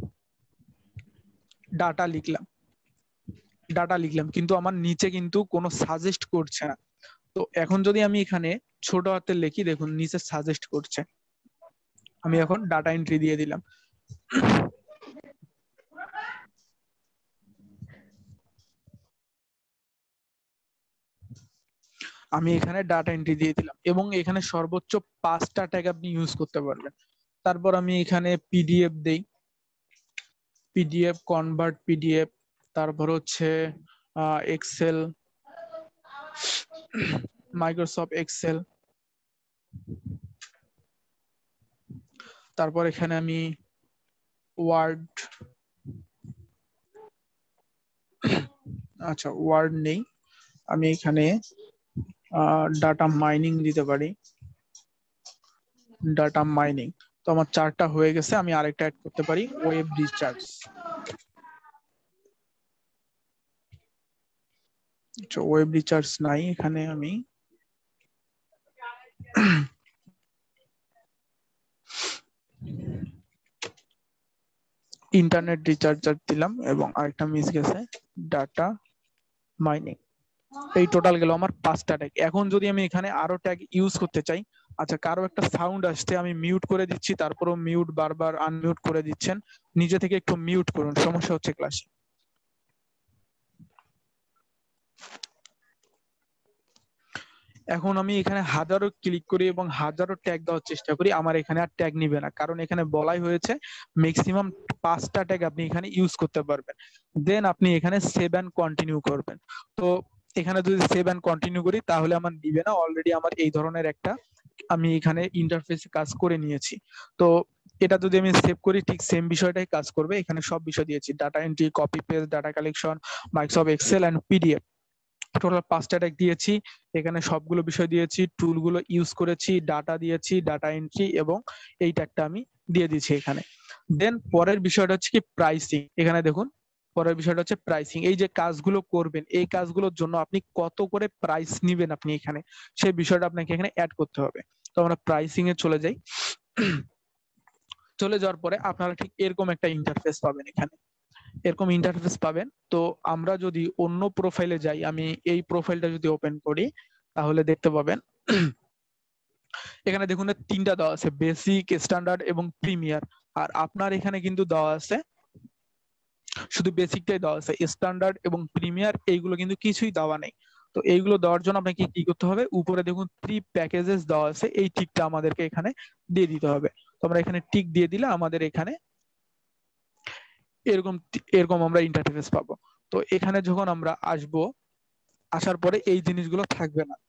ডাটা লিখলাম কিন্তু আমার নিচে কিন্তু কোনো সাজেস্ট করছে না। তো এখন যদি আমি এখানে ছোট হাতে লিখি, দেখুন নিচে সাজেস্ট করছে। আমি এখন ডাটা এন্ট্রি দিয়ে দিলাম। আমি এখানে ডাটা এন্ট্রি দিয়ে দিলাম এবং এখানে সর্বোচ্চ 5টা ট্যাগ আপনি ইউজ করতে পারবেন। তারপর আমি এখানে পিডিএফ দেই, পিডিএফ কনভার্ট পিডিএফ, তারপর হচ্ছে এক্সেল, মাইক্রোসফট এক্সেল, তারপর এখানে আমি ওয়ার্ড, আচ্ছা ওয়ার্ড নেই, আমি এখানে ডাটা মাইনিং দিতে পারি, ডাটা মাইনিং। তো আমার 4টা হয়ে গেছে, আমি আরেকটা অ্যাড করতে পারি ওয়েব রিসার্চ। ওয়েব রিসার্চ নাই, এখানে আমি ইন্টারনেট রিচার্জার দিলাম এবং আরেকটা মিস গেছে ডাটা মাইনিং। এই টোটাল গেল আমার 5টা ট্যাগ। এখন যদি আমি এখানে আরো ট্যাগ ইউজ করতে চাই, আচ্ছা কারো একটা সাউন্ড আসছে, আমি মিউট করে দিচ্ছি, তারপরও মিউট বারবার আনমিউট করে দিচ্ছেন, নিজে থেকে একটু মিউট করুন, সমস্যা হচ্ছে ক্লাসে। এখন আমি এখানে হাজারো ক্লিক করি এবং হাজারো ট্যাগ দেওয়ার চেষ্টা করি, আমার এখানে আর ট্যাগ নিবে না, কারণ এখানে বলাই হয়েছে ম্যাক্সিমাম 5টা ট্যাগ আপনি এখানে ইউজ করতে পারবেন। দেন আপনি এখানে সেভ অ্যান্ড কন্টিনিউ করবেন। তো এখানে যদি সেভ অ্যান্ড কন্টিনিউ করি তাহলে আমার নিবে না, অলরেডি আমার এই ধরনের একটা আমি এখানে ইন্টারফেসে কাজ করে নিয়েছি। তো এটা যদি আমি সেভ করি ঠিক সেম বিষয়টাই কাজ করবে। এখানে সব বিষয় দিয়েছি, data entry, copy paste, data collection, Microsoft excel and PDF, total 5টা ট্যাগ দিয়েছি। এখানে সবগুলো বিষয় দিয়েছি, টুলগুলো ইউজ করেছি, ডাটা দিয়েছি, ডাটা এন্ট্রি এবং এই ট্যাগটা আমি দিয়ে দিয়েছি এখানে। দেন পরের বিষয়টা হচ্ছে কি প্রাইসিং। এখানে দেখুন পরের বিষয়টা হচ্ছে প্রাইসিং। এই যে কাজগুলো করবেন এই কাজগুলোর জন্য আপনি কত করে প্রাইস নিবেন আপনি এখানে, সেই বিষয়টা আপনাকে এখানে অ্যাড করতে হবে। তো আমরা প্রাইসিং এ চলে যাই। চলে যাওয়ার পরে আপনারা ঠিক এরকম একটা ইন্টারফেস পাবেন, এখানে এরকম ইন্টারফেস পাবেন। তো আমরা যদি অন্য প্রোফাইলে যাই, আমি এই প্রোফাইলটা যদি ওপেন করি তাহলে দেখতে পাবেন এখানে দেখুন তিনটা দেওয়া আছে, বেসিক, স্ট্যান্ডার্ড এবং প্রিমিয়ার। আর আপনার এখানে কিন্তু দেওয়া আছে শুধু বেসিকটাই দেওয়া আছে, স্ট্যান্ডার্ড এবং প্রিমিয়ার এইগুলো কিন্তু কিছুই দেওয়া নেই। তো এইগুলো দেওয়ার জন্য আপনাকে কি করতে হবে, উপরে দেখুন 3 প্যাকেজেস দেওয়া আছে, এই টিকটা আমাদেরকে এখানে দিয়ে দিতে হবে। তো আমরা এখানে টিক দিয়ে দিলে আমাদের এখানে এরকম এরকম আমরা ইন্টারফেস পাবো। তো এখানে যখন আমরা আসবো, আসার পরে এই জিনিসগুলো থাকবে না।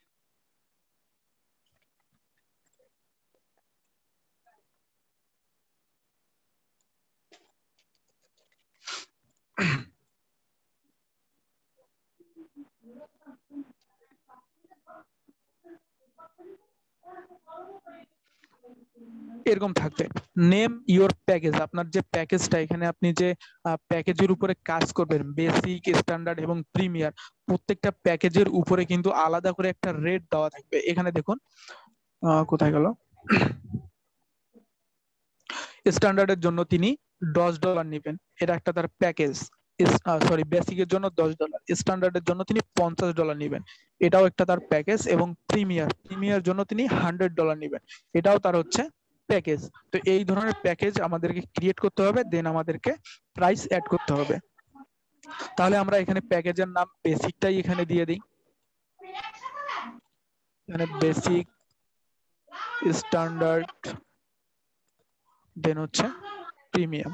এরকম থাকবে নেম ইওর প্যাকেজ, আপনার যে প্যাকেজটা এখানে আপনি যে প্যাকেজের উপরে কাজ করবেন, বেসিক, স্ট্যান্ডার্ড এবং প্রিমিয়ার, প্রত্যেকটা প্যাকেজের উপরে কিন্তু আলাদা করে একটা রেট দেওয়া থাকবে। এখানে দেখুন কোথায় গেল, স্ট্যান্ডার্ডের জন্য তিনি $10 নেবেন, এটা একটা তার প্যাকেজ। সরি, বেসিকের জন্য $10, স্ট্যান্ডার্ডের জন্য তিনি $50 নেবেন, এটাও একটা তার প্যাকেজ। এবং প্রিমিয়ার জন্য তিনি $100 নেবেন, এটাও তার হচ্ছে প্যাকেজ। তো এই ধরনের প্যাকেজ আমাদেরকে ক্রিয়েট করতে হবে, দেন আমাদেরকে প্রাইস অ্যাড করতে হবে। তাহলে আমরা এখানে প্যাকেজের নাম বেসিকটাই এখানে দিয়ে দিই, এখানে বেসিক, স্ট্যান্ডার্ড, দেন হচ্ছে প্রিমিয়াম।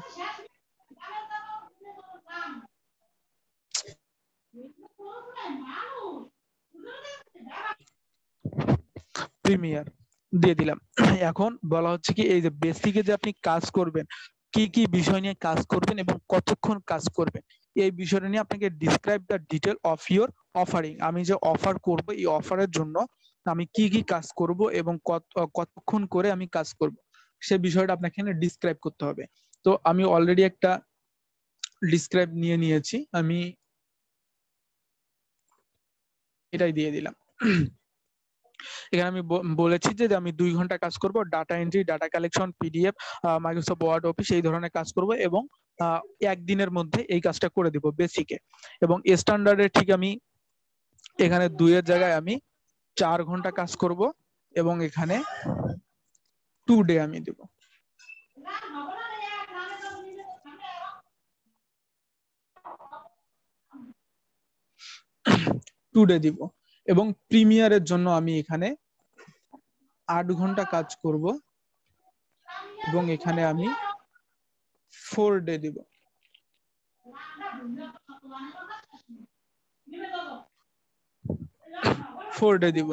প্রিমিয়ার দিয়ে দিলাম। এখন বলা হচ্ছে কি, এই যে বেসিকে যে আপনি কাজ করবেন, কি কি বিষয় নিয়ে কাজ করবেন এবং কতক্ষণ কাজ করবেন, এই বিষয়টা নিয়ে আপনাকে describe the detail of your offering. আমি যে অফার করব, এই অফারের জন্য আমি কি কি কাজ করব এবং কতক্ষণ করে আমি কাজ করব, সে বিষয়টা আপনাকে এখানে ডিসক্রাইব করতে হবে। তো আমি অলরেডি একটা ডিসক্রাইব নিয়ে নিয়েছি, আমি এটাই দিয়ে দিলাম। এখানে আমি বলেছি যে আমি 2 ঘন্টা কাজ করব, data entry, data collection, PDF, Microsoft word, office, এই ধরনের কাজ করব এবং একদিনের মধ্যে এই কাজটা করে দিব বেসিকে। এবং স্ট্যান্ডার্ডে ঠিক আমি এখানে 2 এর জায়গায় আমি 4 ঘন্টা কাজ করব এবং এখানে 2 ডে আমি দেব। 2 ডে দিব। এবং প্রিমিয়ারের জন্য আমি এখানে 8 ঘন্টা কাজ করব এবং এখানে আমি 4 ডে দিব। 4 ডে দিব।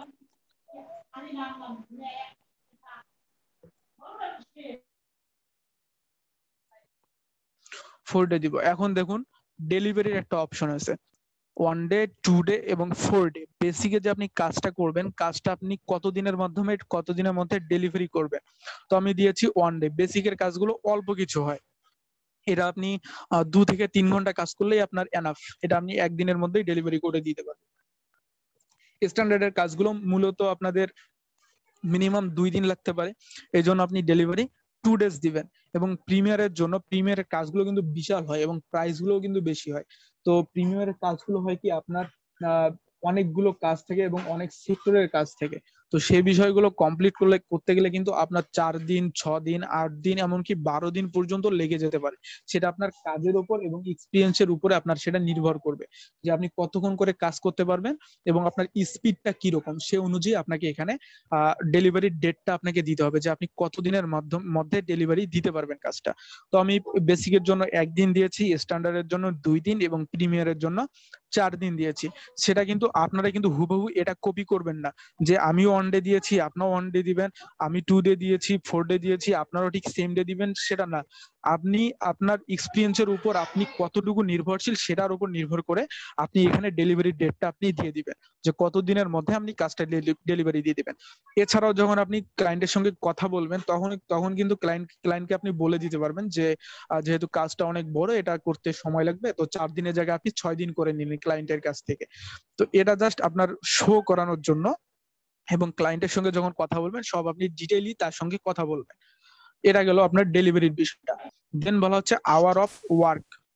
4 ডে দিব। এখন দেখুন ডেলিভারির একটা অপশন আছে, 1 ডে, 2 ডে এবং 4 ডে। বেসিকে যে আপনি কাজটা করবেন, কাজটা আপনি কতদিনের মাধ্যমে কতদিনের মধ্যে ডেলিভারি করবেন। তো আমি দিয়েছি 1 ডে। বেসিকের কাজগুলো অল্প কিছু হয়, এটা আপনি 2 থেকে 3 ঘন্টা কাজ করলেই আপনার এনাফ, এটা আপনি একদিনের মধ্যেই ডেলিভারি করে দিতে পারবেন। স্ট্যান্ডার্ডের কাজগুলো মূলত আপনাদের মিনিমাম 2 দিন লাগতে পারে, এই জন্য আপনি ডেলিভারি 2 ডেজ দিবেন। এবং প্রিমিয়ারের জন্য, প্রিমিয়ারের কাজগুলো কিন্তু বিশাল হয় এবং প্রাইস গুলোও কিন্তু বেশি হয়। তো প্রিমিয়ারের কাজগুলো হয় কি, আপনার অনেকগুলো কাজ থেকে এবং অনেক সেক্টরের কাজ থেকে। তো সেই বিষয়গুলো কমপ্লিট করতে গেলে কিন্তু আপনার 4 দিন, 6 দিন, 8 দিন, এমনকি 12 দিন পর্যন্ত লেগে যেতে পারে। সেটা আপনার কাজের উপর এবং এক্সপিরিয়েন্সের উপরে আপনার সেটা নির্ভর করবে, যে আপনি কতক্ষণ করে কাজ করতে পারবেন এবং আপনার স্পিডটা কিরকম, সে অনুযায়ী আপনাকে এখানে ডেলিভারির ডেটটা আপনাকে দিতে হবে, যে আপনি কতদিনের মধ্যে ডেলিভারি দিতে পারবেন কাজটা। তো আমি বেসিকের জন্য 1 দিন দিয়েছি, স্ট্যান্ডার্ডের জন্য 2 দিন এবং প্রিমিয়ারের জন্য 4 দিন দিয়েছি। সেটা কিন্তু আপনারা কিন্তু হুবহু এটা কপি করবেন না, যে আমিও 1 ডে দিয়েছি আপনারাও 1 ডে দিবেন, আমি 2 ডে দিয়েছি, 4 ডে দিয়েছি আপনারাও ঠিক সেম ডে দিবেন, সেটা না। আপনি আপনার এক্সপিরিয়েন্সের উপর আপনি কতটুকু নির্ভরশীল সেটার উপর নির্ভর করে আপনি এখানে ডেলিভারি ডেটটা আপনি দিয়ে দিবেন, যে কতদিনের মধ্যে আপনি কাজটা ডেলিভারি দিয়ে দিবেন। এছাড়াও যখন আপনি ক্লায়েন্টের সঙ্গে কথা বলবেন, তখন কিন্তু ক্লায়েন্টকে আপনি বলে দিতে পারবেন যে যেহেতু কাজটা অনেক বড়, এটা করতে সময় লাগবে, তো 4 দিনের জায়গায় আপনি 6 দিন করে নিন ক্লায়েন্টের কাছ থেকে। তো এটা জাস্ট আপনার শো করানোর জন্য, এবং ক্লায়েন্টের সঙ্গে যখন কথা বলবেন সব আপনি ডিটেইলি তার সঙ্গে কথা বলবেন। এটা গেল আপনার ডেলিভারির বিষয়টা। দেন বলা হচ্ছে আওয়ার অফ ওয়ার্ক।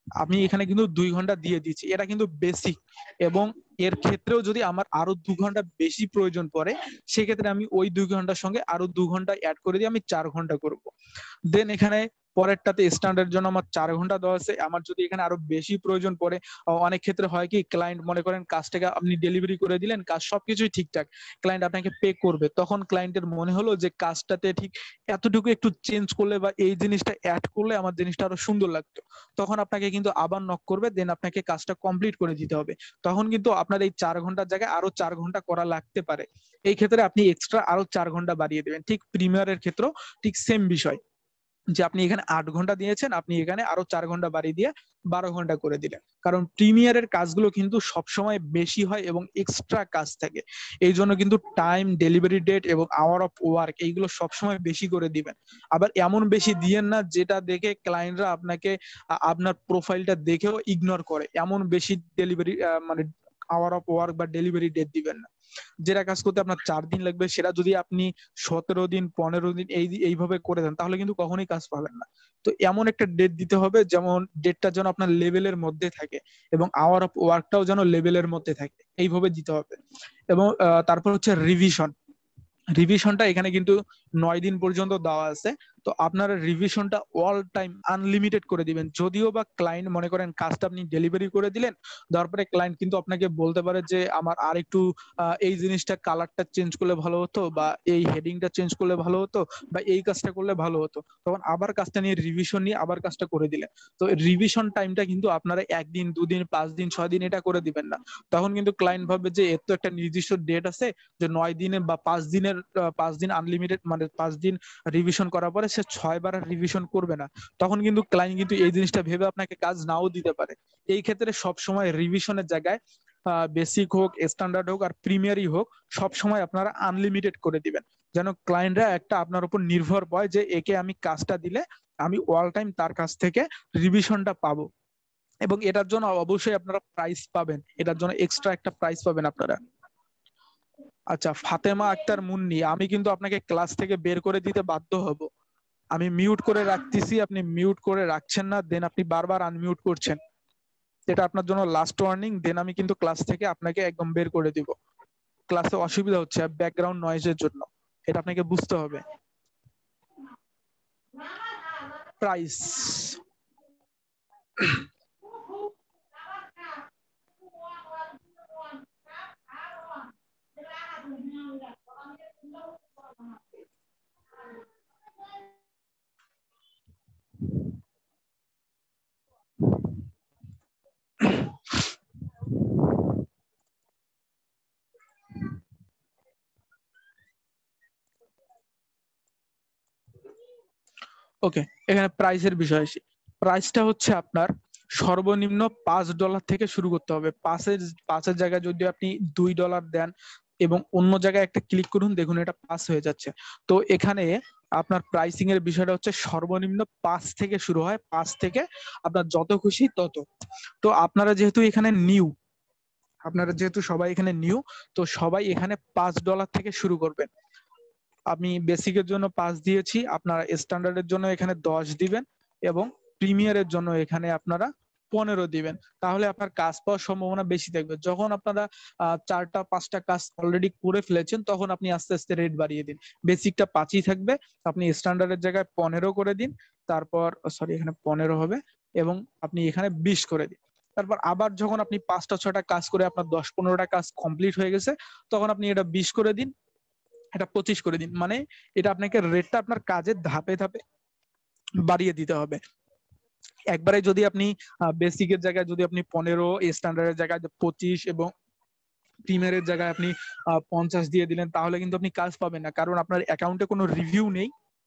আমি এখানে কিন্তু 2 ঘন্টা দিয়ে দিচ্ছি, এটা কিন্তু বেসিক। এবং এর ক্ষেত্রেও যদি আমার আরো 2 ঘন্টা বেশি প্রয়োজন পড়ে, সেক্ষেত্রে আমি ওই 2 ঘন্টার সঙ্গে আরো 2 ঘন্টা অ্যাড করে দিয়ে আমি 4 ঘন্টা করব। দেন এখানে পরেরটাতে স্ট্যান্ডার্ড জন্য আমার 4 ঘন্টা দেওয়া আছে। আমার যদি এখানে আরো বেশি প্রয়োজন পড়ে, অনেক ক্ষেত্রে হয় কি, ক্লায়েন্ট মনে করেন কাজটাকে আপনি ডেলিভারি করে দিলেন, কাজ সবকিছুই ঠিকঠাক, ক্লায়েন্ট আপনাকে পে করবে, তখন ক্লায়েন্টের মনে হলো যে কাজটাতে ঠিক এতটুকু একটু চেঞ্জ করলে বা এই জিনিসটা অ্যাড করলে আমার জিনিসটা আরো সুন্দর লাগতো, তখন আপনাকে কিন্তু আবার নক করবে, দেন আপনাকে কাজটা কমপ্লিট করে দিতে হবে। তখন কিন্তু আপনার এই 4 ঘন্টার জায়গায় আরো 4 ঘন্টা করা লাগতে পারে। এই ক্ষেত্রে আপনি এক্সট্রা আরো 4 ঘন্টা বাড়িয়ে দেবেন। ঠিক প্রিমিয়ারের ক্ষেত্রেও ঠিক সেম বিষয়, যে আপনি এখানে 8 ঘন্টা দিয়েছেন, আপনি এখানে আরো 4 ঘন্টা বাড়িয়ে দিয়ে 12 ঘন্টা করে দিলেন। কারণ প্রিমিয়ারের কাজগুলো কিন্তু সবসময় বেশি হয় এবং এক্সট্রা কাজ থাকে, এই জন্য কিন্তু টাইম, ডেলিভারি ডেট এবং আওয়ার অফ ওয়ার্ক এইগুলো সবসময় বেশি করে দিবেন। আবার এমন বেশি দিয়েন না যেটা দেখে ক্লায়েন্টরা আপনাকে আপনার প্রোফাইলটা দেখেও ইগনোর করে, এমন বেশি ডেলিভারি মানে আওয়ার অফ ওয়ার্ক বা ডেলিভারি ডেট দিবেন না। যেটা কাজ করতে আপনার 4 দিন লাগবে, সেটা যদি আপনি 17 দিন 15 দিন এইভাবে করে দেন, তাহলে কিন্তু কখনোই কাজ পাবেন না। তো এমন একটা ডেট দিতে হবে, যেমন ডেটটা যেন আপনার লেভেলের মধ্যে থাকে এবং আওয়ার অফ ওয়ার্কটাও যেন লেভেলের মধ্যে থাকে, এইভাবে দিতে হবে। এবং তারপর হচ্ছে রিভিশন। রিভিশনটা এখানে কিন্তু 9 দিন পর্যন্ত দেওয়া আছে। তো আপনারা রিভিশনটা অল টাইম আনলিমিটেড করে দিবেন। যদিও বা ক্লায়েন্ট মনে করেন কাজটা আপনি ডেলিভারি করে দিলেন, তারপরে ক্লায়েন্ট কিন্তু আপনাকে বলতে পারে যে আমার আর একটু এই জিনিসটা কালারটা চেঞ্জ করলে ভালো হতো, বা এই হেডিংটা চেঞ্জ করলে ভালো হতো, বা এই কাজটা করলে ভালো হতো, তখন আবার কাজটা নিয়ে রিভিশন নিয়ে আবার কাজটা করে দিলেন। তো রিভিশন টাইমটা কিন্তু আপনারা 1 দিন 2 দিন 5 দিন 6 দিন এটা করে দিবেন না। তখন কিন্তু ক্লায়েন্ট ভাববে যে এর তো একটা নির্দিষ্ট ডেট আছে, যে 9 দিনে বা 5 দিনের 5 দিন আনলিমিটেড, মানে 5 দিন রিভিশন করার পরে সে 6 বার রিভিশন করবে না। তখন কিন্তু ক্লায়েন্ট কিন্তু এই জিনিসটা ভেবে আপনাকে কাজ নাও দিতে পারে। এই ক্ষেত্রে সব সময় রিভিশনের জায়গায় বেসিক হোক, স্ট্যান্ডার্ড হোক আর প্রিমিয়ারই হোক, সব সময় আপনারা আনলিমিটেড করে দিবেন, যেন ক্লায়েন্টরা একটা আপনার উপর নির্ভর পায় যে একে আমি কাজটা দিলে আমি অল টাইম তার কাছ থেকে রিভিশনটা পাবো। এবং এটার জন্য অবশ্যই আপনারা প্রাইস পাবেন, এটার জন্য এক্সট্রা একটা প্রাইস পাবেন আপনারা। আচ্ছা, ফাতেমা আক্তার মুন্নি, আমি কিন্তু আপনাকে ক্লাস থেকে বের করে দিতে বাধ্য হব। আমি মিউট করে রাখতেছি, আপনি মিউট করে রাখছেন না, দেন আপনি বারবার আনমিউট করছেন। এটা আপনার জন্য লাস্ট ওয়ার্নিং, দেন আমি কিন্তু ক্লাস থেকে আপনাকে একদম বের করে দিব। ক্লাসে অসুবিধা হচ্ছে ব্যাকগ্রাউন্ড নয়েজের জন্য, এটা আপনাকে বুঝতে হবে। প্রাইস, ওকে, এখানে প্রাইসের বিষয় আসি। প্রাইসটা হচ্ছে আপনার সর্বনিম্ন $5 থেকে শুরু করতে হবে। পাঁচের জায়গায় যদি আপনি $2 দেন এবং অন্য জায়গায় একটা ক্লিক করুন, দেখুন এটা 5 হয়ে যাচ্ছে। তো এখানে আপনার প্রাইসিং এর বিষয়টা হচ্ছে সর্বনিম্ন 5 থেকে শুরু হয়, 5 থেকে আপনার যত খুশি তত। তো আপনারা যেহেতু এখানে নিউ, আপনারা যেহেতু সবাই এখানে নিউ, তো সবাই এখানে $5 থেকে শুরু করবেন। আমি বেসিকের জন্য 5 দিয়েছি, আপনারা স্ট্যান্ডার্ডের জন্য এখানে 10 দিবেন এবং প্রিমিয়ারের জন্য এখানে আপনারা 15 দিবেন। তাহলে আপনার কাজ পাওয়ার সম্ভাবনা বেশি থাকবে। যখন আপনারা 4টা 5টা কাজ অলরেডি করে ফেলেছেন, তখন আপনি আস্তে আস্তে রেট বাড়িয়ে দিন। বেসিকটা 5ই থাকবে, আপনি স্ট্যান্ডার্ডের জায়গায় 15 করে দিন, তারপর সরি এখানে 15 হবে, এবং আপনি এখানে 20 করে দিন। তারপর আবার যখন আপনি 5টা 6টা কাজ করে আপনার 10-15টা কাজ কমপ্লিট হয়ে গেছে, তখন আপনি এটা 20 করে দিন, এটা 25 করে দিন। মানে এটা আপনাকে রেটটা আপনার কাজের ধাপে ধাপে বাড়িয়ে দিতে হবে। একবারে যদি আপনি বেসিকের জায়গায় যদি আপনি 15, স্ট্যান্ডার্ডের জায়গায় 25 এবং প্রিমিয়ারের জায়গায় আপনি 50 দিয়ে দিলেন, তাহলে কিন্তু আপনি কাজ পাবেন না, কারণ আপনার অ্যাকাউন্টে কোনো রিভিউ নেই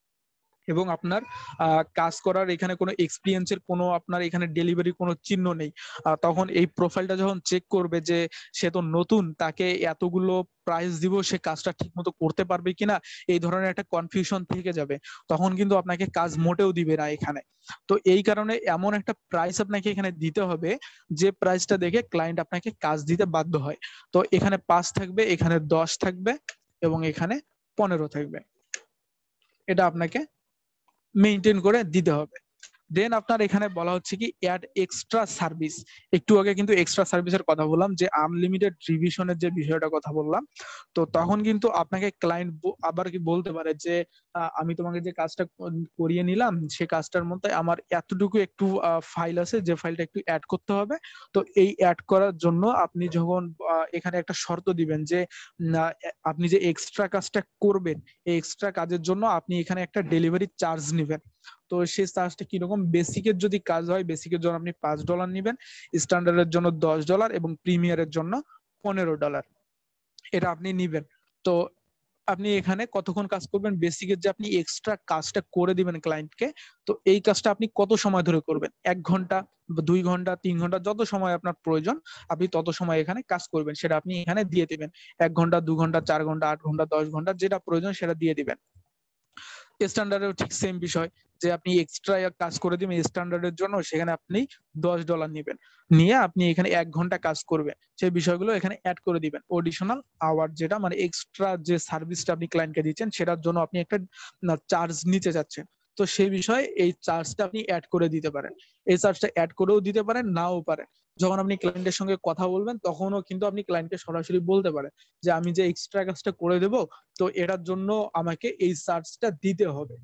এবং আপনার কাজ করার এখানে কোনো এক্সপিরিয়েন্সের কোনো আপনার এখানে ডেলিভারি কোনো চিহ্ন নেই। তখন এই প্রোফাইলটা যখন চেক করবে যে সে তো নতুন, তাকে এতগুলো প্রাইস দিব, সে কাজটা ঠিক মতো করতে পারবে কিনা, এই ধরনের একটা কনফিউশন থেকে যাবে, তখন কিন্তু আপনাকে কাজ মোটেও দিবে না এখানে। তো এই কারণে এমন একটা প্রাইস আপনাকে এখানে দিতে হবে যে প্রাইসটা দেখে ক্লায়েন্ট আপনাকে কাজ দিতে বাধ্য হয়। তো এখানে 5 থাকবে, এখানে 10 থাকবে এবং এখানে 15 থাকবে, এটা আপনাকে মেইনটেইন করে দিতে হবে। দেন আপনার এখানে বলা হচ্ছে কি অ্যাড এক্সট্রা সার্ভিস। একটু আগে কিন্তু এক্সট্রা সার্ভিসের কথা বললাম, যে আনলিমিটেড রিভিশনের যে বিষয়টা কথা বললাম, তো তখন কিন্তু আপনাকে ক্লায়েন্ট আবার কি বলতে পারে যে আমি তোমাকে যে কাজটা করিয়ে নিলাম সে কাজটার মধ্যে আমার এতটুকু একটু ফাইল আছে, যে ফাইলটা একটু অ্যাড করতে হবে। তো এই অ্যাড করার জন্য আপনি যখন এখানে একটা শর্ত দিবেন যে আপনি যে এক্সট্রা কাজটা করবেন, এই এক্সট্রা কাজের জন্য আপনি এখানে একটা ডেলিভারি চার্জ নেবেন। তো সেই চার্জটা কিরকম, বেসিকের যদি কাজ হয় বেসিকের জন্য আপনি $5 নেবেন, স্ট্যান্ডার্ডের জন্য $10 এবং প্রিমিয়ারের জন্য $15 এটা আপনি নিবেন। তো আপনি এখানে কতক্ষণ কাজ করবেন, বেসিকের যে আপনি এক্সট্রা কাজটা করে দিবেন ক্লায়েন্টকে, তো এই কাজটা আপনি কত সময় ধরে করবেন, 1 ঘন্টা, 2 ঘন্টা, 3 ঘন্টা, যত সময় আপনার প্রয়োজন আপনি তত সময় এখানে কাজ করবেন, সেটা আপনি এখানে দিয়ে দিবেন। 1 ঘন্টা, 2 ঘন্টা, 4 ঘন্টা, 8 ঘন্টা, 10 ঘন্টা, যেটা প্রয়োজন সেটা দিয়ে দিবেন। স্ট্যান্ডার্ডেও ঠিক সেম বিষয়, যে আপনি এক্সট্রা কাজ করে দিবেন স্ট্যান্ডার্ডের জন্য, সেখানে আপনি $10 নেবেন, নিয়ে আপনি এখানে 1 ঘন্টা কাজ করবেন, সেই বিষয়গুলো এখানে অ্যাড করে দিবেন। অডিশনাল আওয়ার যেটা মানে এক্সট্রা যে সার্ভিসটা আপনি ক্লায়েন্টকে দিচ্ছেন সেটার জন্য আপনি একটা চার্জ নিতে যাচ্ছেন, তো সেই বিষয়ে এই চার্জটা আপনি অ্যাড করে দিতে পারেন। এই চার্জটা অ্যাড করেও দিতে পারেন, নাও পারেন। যখন আপনি ক্লায়েন্টের সঙ্গে কথা বলবেন তখনও কিন্তু আপনি ক্লায়েন্টকে সরাসরি বলতে পারেন যে আমি যে এক্সট্রা কাজটা করে দেব, তো এটার জন্য আমাকে এই চার্জটা দিতে হবে।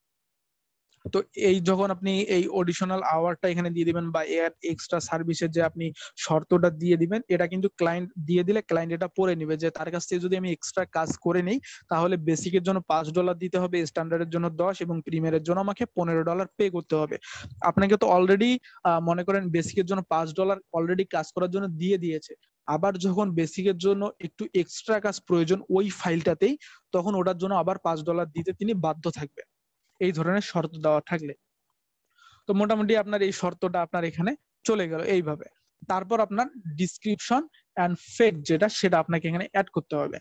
তো এই যখন আপনি এই অডিশনাল আওয়ারটা এখানে দিয়ে দিবেন বা এর এক্সট্রা সার্ভিসের যে আপনি শর্তটা দিয়ে দিবেন, এটা কিন্তু ক্লায়েন্ট দিয়ে দিলে ক্লায়েন্ট এটা পড়ে নিবে যে তার কাছ থেকে যদি আমি এক্সট্রা কাজ করে নেই তাহলে বেসিকের জন্য $5 দিতে হবে, স্ট্যান্ডার্ডের জন্য 10 এবং প্রিমিয়ারের জন্য আমাকে $15 পে করতে হবে। আপনাকে তো অলরেডি মনে করেন বেসিকের জন্য $5 অলরেডি কাজ করার জন্য দিয়ে দিয়েছে, আবার যখন বেসিকের জন্য একটু এক্সট্রা কাজ প্রয়োজন ওই ফাইলটাতেই, তখন ওটার জন্য আবার $5 দিতে তিনি বাধ্য থাকবেন, এই ধরনের শর্ত দেওয়া থাকলে। তো মোটামুটি আপনার এই শর্তটা আপনার এখানে চলে গেল এইভাবে। তারপর আপনার ডিসক্রিপশন এন্ড ফেক যেটা সেটা আপনাকে এখানে অ্যাড করতে হবে।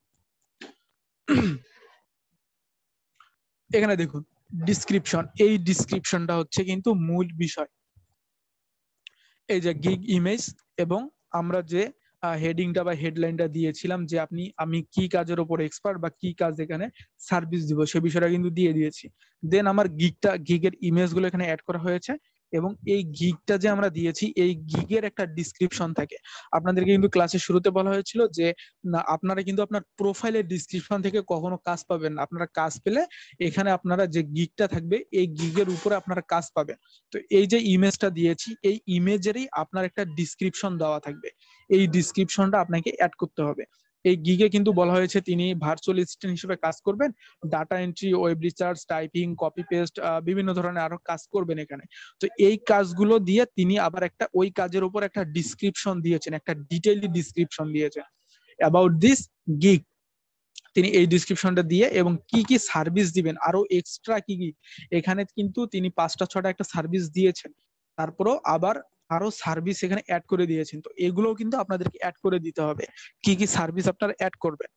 এখানে দেখুন ডিসক্রিপশন, এই ডিসক্রিপশনটা হচ্ছে কিন্তু মূল বিষয়। এই যে গিগ ইমেজ এবং আমরা যে হেডিংটা বা হেডলাইনটা দিয়েছিলাম যে আমি কি কাজের উপর এক্সপার্ট বা কি কাজ এখানে সার্ভিস দিব সে বিষয়টা কিন্তু দিয়ে দিয়েছি। দেন আমার গিগের ইমেজ গুলো এখানে অ্যাড করা হয়েছে এবং এই গিগটা যে আমরা দিয়েছি এই গিগের একটা ডিসক্রিপশন থাকে। আপনাদেরকে কিন্তু ক্লাসের শুরুতে বলা হয়েছিল যে আপনারা কিন্তু আপনার প্রোফাইলের ডিসক্রিপশন থেকে কখনো কাজ পাবেন না, আপনারা কাজ পেলে এখানে আপনারা যে গিগটা থাকবে এই গিগের উপরে আপনারা কাজ পাবেন। তো এই যে ইমেজটা দিয়েছি এই ইমেজেরই আপনার একটা ডিসক্রিপশন দেওয়া থাকবে, এই ডিসক্রিপশনটা আপনাকে অ্যাড করতে হবে। এই গিগে কিন্তু বলা হয়েছে তিনি ভার্চুয়াল অ্যাসিস্ট্যান্ট হিসেবে কাজ করবেন, data entry, web research, typing, copy paste, বিভিন্ন ধরনের আরো কাজ করবেন এখানে। তো এই কাজগুলো দিয়ে তিনি আবার একটা ওই কাজের উপর একটা ডিসক্রিপশন দিয়েছেন, একটা ডিটেইলি ডিসক্রিপশন দিয়েছেন অ্যাবাউট দিস গিগ। তিনি এই ডিসক্রিপশনটা দিয়ে এবং কি কি সার্ভিস দিবেন আরো এক্সট্রা কি কি, এখানে কিন্তু তিনি 5টা 6টা একটা সার্ভিস দিয়েছেন, তারপরও আবার আরো সার্ভিস এখানে অ্যাড করে দিয়েছেন। তো এগুলোও কিন্তু আপনাদেরকে অ্যাড করে দিতে হবে, কি কি সার্ভিস আপনারা অ্যাড করবেন।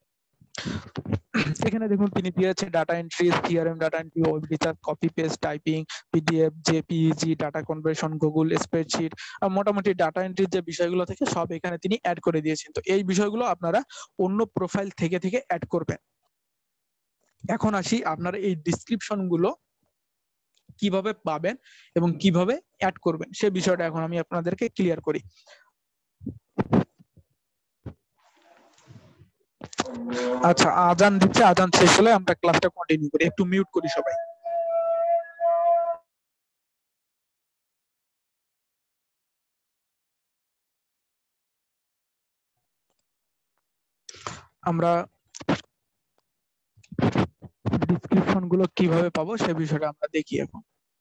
এখানে দেখুন তিনি দিয়েছে data entry, CRM data entry, web research, copy paste, typing, PDF, JPEG, data conversion, Google spreadsheet, মোটামুটি ডাটা এন্ট্রির যে বিষয়গুলো থেকে সব এখানে তিনি অ্যাড করে দিয়েছেন। তো এই বিষয়গুলো আপনারা অন্য প্রোফাইল থেকে থেকে অ্যাড করবেন। এখন আসি আপনারা এই ডিসক্রিপশন গুলো কিভাবে পাবেন এবং কিভাবে অ্যাড করবেন সে বিষয়টা এখন আমি আপনাদেরকে ক্লিয়ার করি। আচ্ছা আজান দিচ্ছে, আজান শেষ হলে আমরা ক্লাসটা কন্টিনিউ করি, একটু মিউট করি সবাই। আমরা ডিসক্রিপশন গুলো কিভাবে পাবো সে বিষয়টা আমরা দেখি এখন।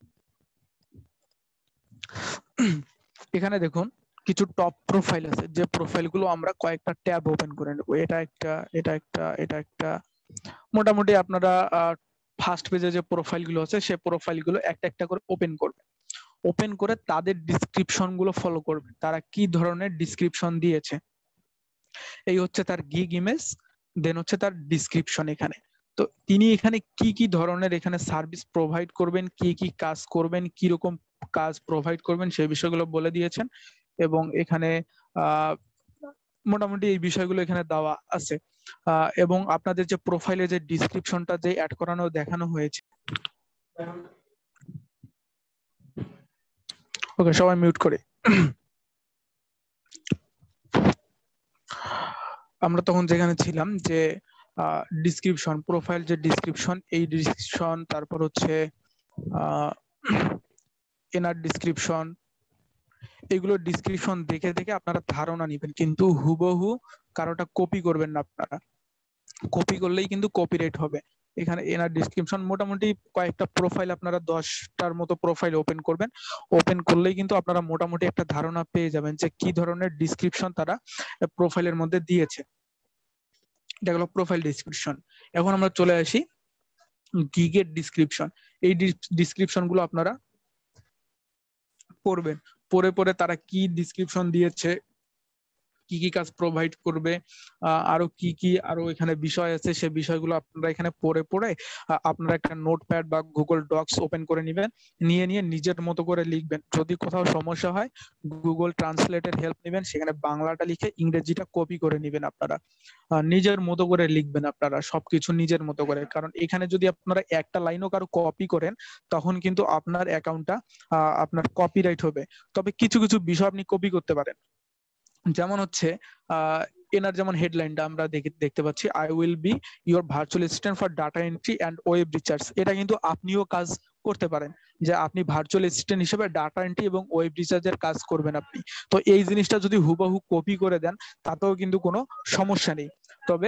এখানে দেখুন কিছু টপ প্রোফাইল আছে, যে প্রোফাইল গুলো আমরা কয়েকটা ট্যাব ওপেন করে নেব, এটা একটা, এটা একটা, এটা একটা। মোটামুটি আপনারা ফার্স্ট পেজে যে প্রোফাইল গুলো আছে সেই প্রোফাইল গুলো একটা একটা করে ওপেন করবেন, ওপেন করে তাদের ডিসক্রিপশন গুলো ফলো করবেন, তারা কি ধরনের ডিসক্রিপশন দিয়েছে। এই হচ্ছে তার গিগ ইমেজ, দেন হচ্ছে তার ডিসক্রিপশন এখানে। তো তিনি এখানে কি কি ধরনের এখানে সার্ভিস প্রোভাইড করবেন, কি কি কাজ করবেন, কি রকম কাজ প্রোভাইড করবেন সেই বিষয়গুলো বলে দিয়েছেন এবং এখানে মোটামুটি এই বিষয়গুলো এখানে দেওয়া আছে। এবং আপনাদের যে প্রোফাইলে যে ডিসক্রিপশনটা যে অ্যাড করানো দেখানো হয়েছে ওকে, সবাই মিউট করে। আমরা তখন যেখানে ছিলাম যে ডিসক্রিপশন, প্রোফাইল যে ডিসক্রিপশন, এই ডিসক্রিপশন, তারপর হচ্ছে এনার ডিসক্রিপশন, এগুলো ডিসক্রিপশন দেখে দেখে আপনারা ধারণা নেবেন, কিন্তু হুবহু কারোটা কপি করবেন না। আপনারা কপি করলেই কিন্তু কপিরাইট হবে। এখানে এনার ডিসক্রিপশন মোটামুটি কয়েকটা প্রোফাইল, আপনারা 10টার মতো প্রোফাইল ওপেন করবেন। ওপেন করলেই কিন্তু আপনারা মোটামুটি একটা ধারণা পেয়ে যাবেন যে কি ধরনের ডিসক্রিপশন তারা প্রোফাইলের মধ্যে দিয়েছে। এটা হলো প্রোফাইল ডিসক্রিপশন। এখন আমরা চলে আসি গিগের ডিসক্রিপশন। এই ডিসক্রিপশন গুলো আপনারা পড়বেন, পড়ে পড়ে তারা কি ডিসক্রিপশন দিয়েছে, কি কি কাজ প্রোভাইড করবে, আরো কি কি আরো এখানে বিষয় আছে, সে বিষয়গুলো আপনারা এখানে পড়ে পড়ে আপনারা একটা নোটপ্যাড বা গুগল ডক্স ওপেন করে নেবেন, নিয়ে নিয়ে নিজের মতো করে লিখবেন। যদি কোথাও সমস্যা হয় গুগল ট্রান্সলেটের হেল্প নেবেন, সেখানে বাংলাটা লিখে ইংরেজিটা কপি করে নেবেন। আপনারা নিজের মতো করে লিখবেন, আপনারা সবকিছু নিজের মতো করে। কারণ এখানে যদি আপনারা একটা লাইনও কারো কপি করেন তখন কিন্তু আপনার অ্যাকাউন্টটা আপনার কপিরাইট হবে। তবে কিছু কিছু বিষয় আপনি কপি করতে পারেন, যেমন হচ্ছে এনার যেমন হেডলাইনটা আমরা দেখতে পাচ্ছি, I will be your virtual assistant for data entry and web research. এটা কিন্তু আপনিও কাজ করতে পারেন, যে আপনি ভার্চুয়াল অ্যাসিস্ট্যান্ট হিসেবে ডাটা এন্ট্রি এবং ওয়েব রিসার্চের কাজ করবেন আপনি। তো এই জিনিসটা যদি হুবহু কপি করে দেন তাতেও কিন্তু কোনো সমস্যা নেই। তবে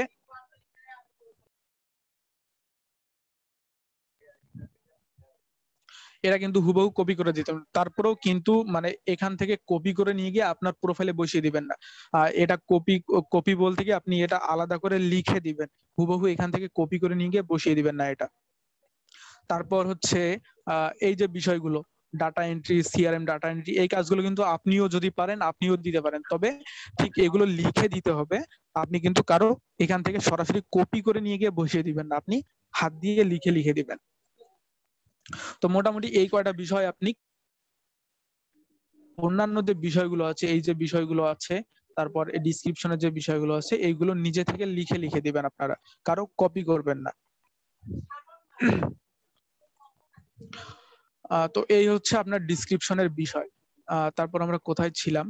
এরা কিন্তু হুবহু কপি করে দিতে, তারপরেও কিন্তু মানে এখান থেকে কপি করে নিয়ে গিয়ে আপনার প্রোফাইলে বসিয়ে দিবেন না। এটা কপি কপি বলতে কি আপনি এটা আলাদা করে লিখে দিবেন, হুবহু এখান থেকে কপি করে নিয়ে গিয়ে বসিয়ে দিবেন না এটা। তারপর হচ্ছে এই যে বিষয়গুলো, data entry, CRM data entry, এই কাজগুলো কিন্তু আপনিও যদি পারেন আপনিও দিতে পারেন। তবে ঠিক এগুলো লিখে দিতে হবে, আপনি কিন্তু কারো এখান থেকে সরাসরি কপি করে নিয়ে গিয়ে বসিয়ে দিবেন না, আপনি হাত দিয়ে লিখে লিখে দিবেন। তো মোটামুটি এই কয়টা বিষয় আপনি, অন্যান্য যে বিষয়গুলো আছে, এই যে বিষয়গুলো আছে, তারপর এই ডিসক্রিপশনের যে বিষয়গুলো আছে, এইগুলো নিজে থেকে লিখে লিখে দিবেন, আপনারা কারো কপি করবেন না। তো এই হচ্ছে আপনার ডিসক্রিপশনের বিষয়। তারপর আমরা কোথায় ছিলাম,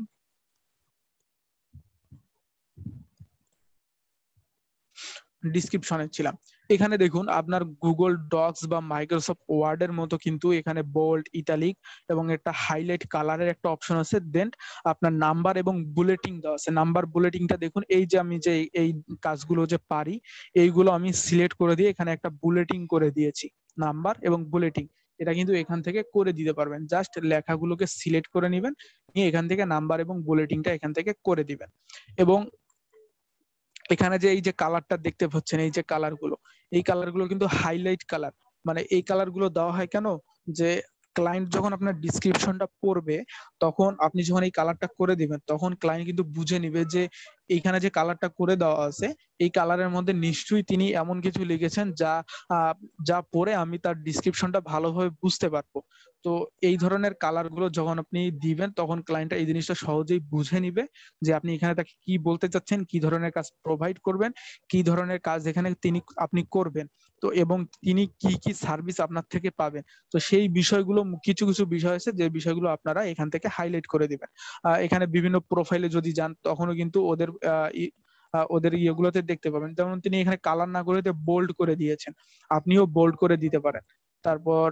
ডিসক্রিপশনে ছিলাম। এখানে দেখুন আপনার গুগল ডক্স বা মাইক্রোসফট ওয়ার্ডের মতো কিন্তু এখানে বোল্ড, ইটালিক এবং একটা হাইলাইট কালারের একটা অপশন আছে। দেন আপনার নাম্বার এবং বুলেটিং দেওয়া আছে। নাম্বার বুলেটিংটা দেখুন, এই যে আমি যে এই কাজগুলো যে পারি এইগুলো আমি সিলেক্ট করে দিয়ে এখানে একটা বুলেটিং করে দিয়েছি, নাম্বার এবং বুলেটিং। এটা কিন্তু এখান থেকে করে দিতে পারবেন, জাস্ট লেখাগুলোকে সিলেক্ট করে নেবেন, নিয়ে এখান থেকে নাম্বার এবং বুলেটিংটা এখান থেকে করে দিবেন। এবং এখানে যে এই যে কালারটা দেখতে পাচ্ছেন, এই যে কালারগুলো, এই কালারগুলো কিন্তু হাইলাইট কালার। মানে এই কালারগুলো দেওয়া হয় কেন, যে ক্লায়েন্ট যখন আপনার ডিসক্রিপশনটা পড়বে তখন আপনি যখন এই কালারটা করে দিবেন তখন ক্লায়েন্ট কিন্তু বুঝে নিবে যে এইখানে যে কালারটা করে দেওয়া আছে এই কালারের মধ্যে নিশ্চয়ই তিনি এমন কিছু লিখেছেন যা যা পড়ে আমি তার ডিসক্রিপশনটা ভালোভাবে বুঝতে পারবো। তো এই ধরনের কালার গুলো যখন আপনি দিবেন তখন ক্লায়েন্টটা এই জিনিসটা সহজেই বুঝে নিবে যে আপনি এখানে তাকে কি বলতে চাচ্ছেন, কি ধরনের কাজ প্রোভাইড করবেন, কি ধরনের কাজ এখানে আপনি করবেন, তো এবং তিনি কি কি সার্ভিস আপনার থেকে পাবেন। তো সেই বিষয়গুলো, কিছু কিছু বিষয় আছে যে বিষয়গুলো আপনারা এখান থেকে হাইলাইট করে দিবেন। এখানে বিভিন্ন প্রোফাইলে যদি যান তখনও কিন্তু ওদের ইয়েগুলোতে দেখতে পাবেন। যেমন তিনি এখানে কালার না করে বোল্ড করে দিয়েছেন, আপনিও বোল্ড করে দিতে পারেন। তারপর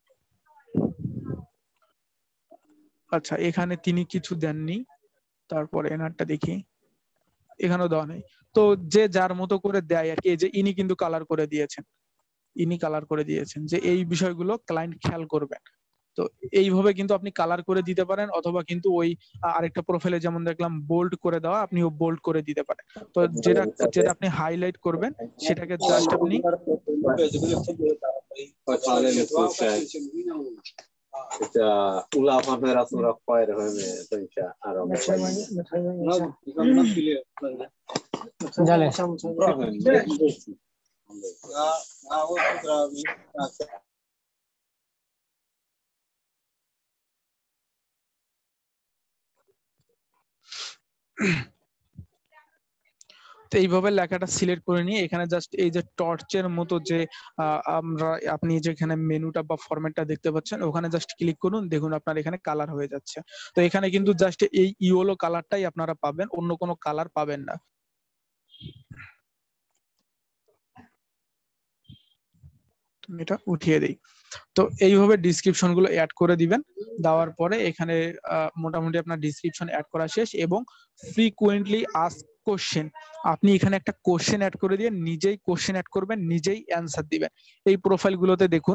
আচ্ছা, এখানে তিনি কিছু দেননি। তারপর এনারটা দেখি, এখানেও দেওয়া নেই। তো যে যার মতো করে দেয় আর কি। এই যে ইনি কিন্তু কালার করে দিয়েছেন, ইনি কালার করে দিয়েছেন যে এই বিষয়গুলো ক্লায়েন্ট খেয়াল করবেন। তো এইভাবে কিন্তু আপনি কালার করে দিতে পারেন, অথবা কিন্তু ওই আরেকটা প্রোফাইলে যেমন দেখলাম বোল্ড করে দেওয়া, আপনিও বোল্ড করে দিতে পারেন। তো যেটা যেটা আপনি হাইলাইট করবেন সেটাকে জাস্ট আপনি তো এইভাবে লেখাটা সিলেক্ট করে নিয়ে এখানে জাস্ট এই যে টর্চের মতো যে আপনি যেখানে মেনুটা বা ফরম্যাটটা দেখতে পাচ্ছেন ওখানে জাস্ট ক্লিক করুন, দেখুন আপনার এখানে কালার হয়ে যাচ্ছে। তো এখানে কিন্তু জাস্ট এই ইয়েলো কালারটাই আপনারা পাবেন, অন্য কোনো কালার পাবেন না। এটা উঠিয়ে দেই। তো এইভাবে ডিসক্রিপশন গুলো অ্যাড করে দিবেন। দেওয়ার পরে এখানে মোটামুটি আপনার ডিসক্রিপশন অ্যাড করা শেষ এবং ফ্রিকুয়েন্টলি আস্ক কোশ্চেন, আপনি এখানে একটা কোশ্চেন অ্যাড করে দিয়ে নিজেই কোশ্চেন অ্যাড করবেন, নিজেই অ্যান্সার দিবেন। এই প্রোফাইল গুলোতে দেখুন,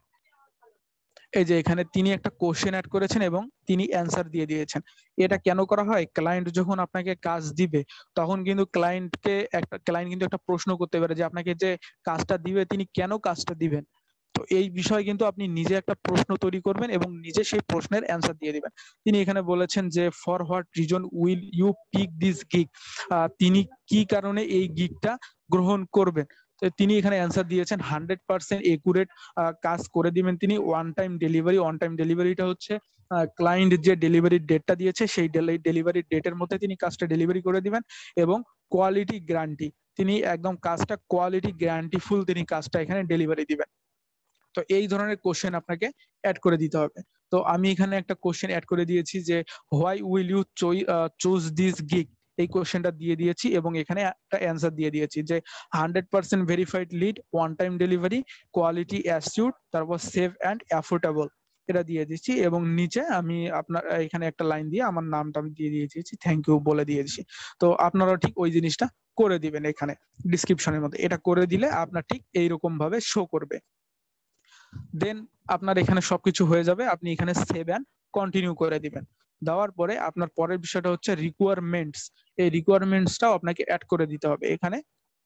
এই যে এখানে তিনি একটা কোশ্চেন অ্যাড করেছেন এবং তিনি অ্যান্সার দিয়ে দিয়েছেন। এটা কেন করা হয়? ক্লায়েন্ট যখন আপনাকে কাজ দিবে তখন কিন্তু ক্লায়েন্ট কিন্তু একটা প্রশ্ন করতে পারে যে আপনাকে যে কাজটা দিবে তিনি কেন কাজটা দিবেন। তো এই বিষয়ে কিন্তু আপনি নিজে একটা প্রশ্ন তৈরি করবেন এবং নিজে সেই প্রশ্নের অ্যান্সার দিয়ে দিবেন। তিনি এখানে বলেছেন যে for what reason will you pick this gig, তিনি কি কারণে এই গিগটা গ্রহণ করবেন। তো তিনি এখানে অ্যান্সার দিয়েছেন 100% একুরেট কাজ করে দিবেন তিনি। ওয়ান টাইম ডেলিভারিটা হচ্ছে ক্লায়েন্ট যে ডেলিভারি ডেটটা দিয়েছে সেই ডেলিভারি ডেটের মধ্যে তিনি কাজটা ডেলিভারি করে দিবেন এবং কোয়ালিটি গ্যারান্টি, তিনি একদম কাজটা কোয়ালিটি গ্যারান্টি ফুল তিনি কাজটা এখানে ডেলিভারি দিবেন। তো এই ধরনের কোশ্চেন আপনাকে অ্যাড করে দিতে হবে। তো আমি এখানে একটা কোশ্চেন অ্যাড করে দিয়েছি যে why will you choose this gig, এই কোশ্চেনটা দিয়ে দিয়েছি এবং এখানে একটা অ্যান্সার দিয়ে দিয়েছি যে 100% verified lead, one time delivery, quality assured, তারপর সেভ অ্যান্ড অ্যাফোর্ডেবল, এটা দিয়ে দিচ্ছি এবং নিচে আমি আপনার এখানে একটা লাইন দিয়ে আমার নামটা আমি দিয়ে দিয়েছি, থ্যাংক ইউ বলে দিয়েছি। তো আপনারা ঠিক ওই জিনিসটা করে দিবেন এখানে ডিসক্রিপশনের মধ্যে। এটা করে দিলে আপনার ঠিক এইরকম ভাবে শো করবে। দেন আপনার এখানে সবকিছু হয়ে যাবে, আপনি এখানে সেভ অ্যান্ড কন্টিনিউ করে দিবেন। দেওয়ার পরে আপনার পরের বিষয়টা হচ্ছে রিকোয়ারমেন্টস। এই রিকোয়ারমেন্টসটাও আপনাকে অ্যাড করে দিতে হবে। এখানে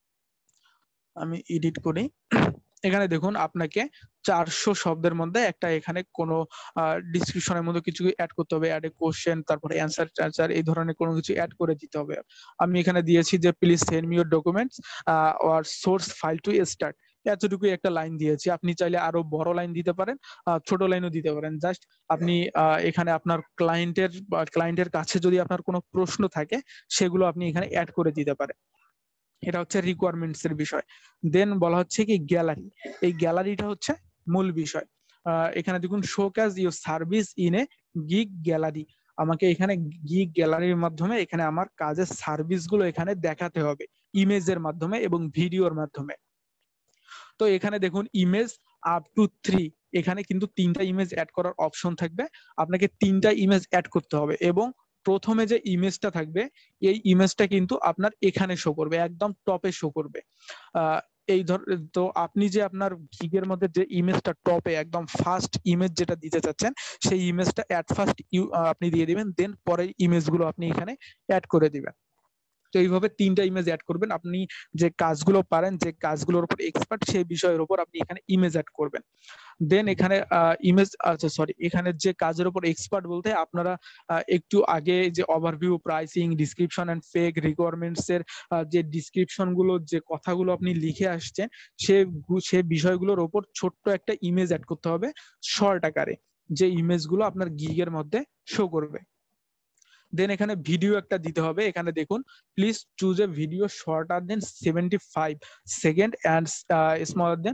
আমি এডিট করি। এখানে দেখুন আপনাকে 400 শব্দের মধ্যে একটা এখানে কোনো ডিসক্রিপশনের মধ্যে কিছু অ্যাড করতে হবে, অ্যাড এ কোশ্চেন, তারপরে অ্যান্সার এই ধরনের কোনো কিছু অ্যাড করে দিতে হবে। আমি এখানে দিয়েছি যে please send me your documents or source file to start, এতটুকুই একটা লাইন দিয়েছি। আপনি চাইলে আরো বড় লাইন দিতে পারেন, ছোট লাইনও দিতে পারেন। জাস্ট আপনি এখানে আপনার ক্লায়েন্টের কাছে যদি আপনার কোনো প্রশ্ন থাকে সেগুলো আপনি এখানে অ্যাড করে দিতে পারেন। এটা হচ্ছে রিকোয়ারমেন্টস এর বিষয়। দেন বলা হচ্ছে কি গ্যালারি, এই গ্যালারিটা হচ্ছে মূল বিষয়। এখানে দেখুন showcase your service in a gig gallery, আমাকে এখানে গিগ গ্যালারির মাধ্যমে এখানে আমার কাজের সার্ভিস গুলো এখানে দেখাতে হবে ইমেজের মাধ্যমে এবং ভিডিওর মাধ্যমে। তো এখানে দেখুন ইমেজ আপ টু 3, এখানে কিন্তু 3টা ইমেজ অ্যাড করার অপশন থাকবে। আপনাকে 3টা ইমেজ অ্যাড করতে হবে এবং প্রথমে যে ইমেজটা থাকবে এই ইমেজটা কিন্তু আপনার এখানে শো করবে, একদম টপে শো করবে। এই তো আপনি যে আপনার গিগের মধ্যে যে ইমেজটা টপে একদম ফার্স্ট ইমেজ যেটা দিতে চাচ্ছেন সেই ইমেজটা অ্যাট ফার্স্ট আপনি দিয়ে দিবেন। দেন পরের ইমেজগুলো আপনি এখানে অ্যাড করে দিবেন। তো এইভাবে 3টা ইমেজ অ্যাড করবেন। আপনি যে কাজগুলো পারেন, যে কাজগুলোর উপর এক্সপার্ট, সেই বিষয়ের উপর আপনি এখানে ইমেজ অ্যাড করবেন। দেন এখানে এখানে যে কাজের উপর এক্সপার্ট বলতে আপনারা একটু আগে যে overview, pricing, description and FAQ requirements এর যে ডিসক্রিপশন গুলো, যে কথাগুলো আপনি লিখে আসছেন সে বিষয়গুলোর উপর ছোট্ট একটা ইমেজ অ্যাড করতে হবে শর্ট আকারে, যে ইমেজগুলো আপনার গিগের মধ্যে শো করবে। দেন এখানে ভিডিও একটা দিতে হবে। এখানে দেখুন please choose a video shorter than 75 second and smaller than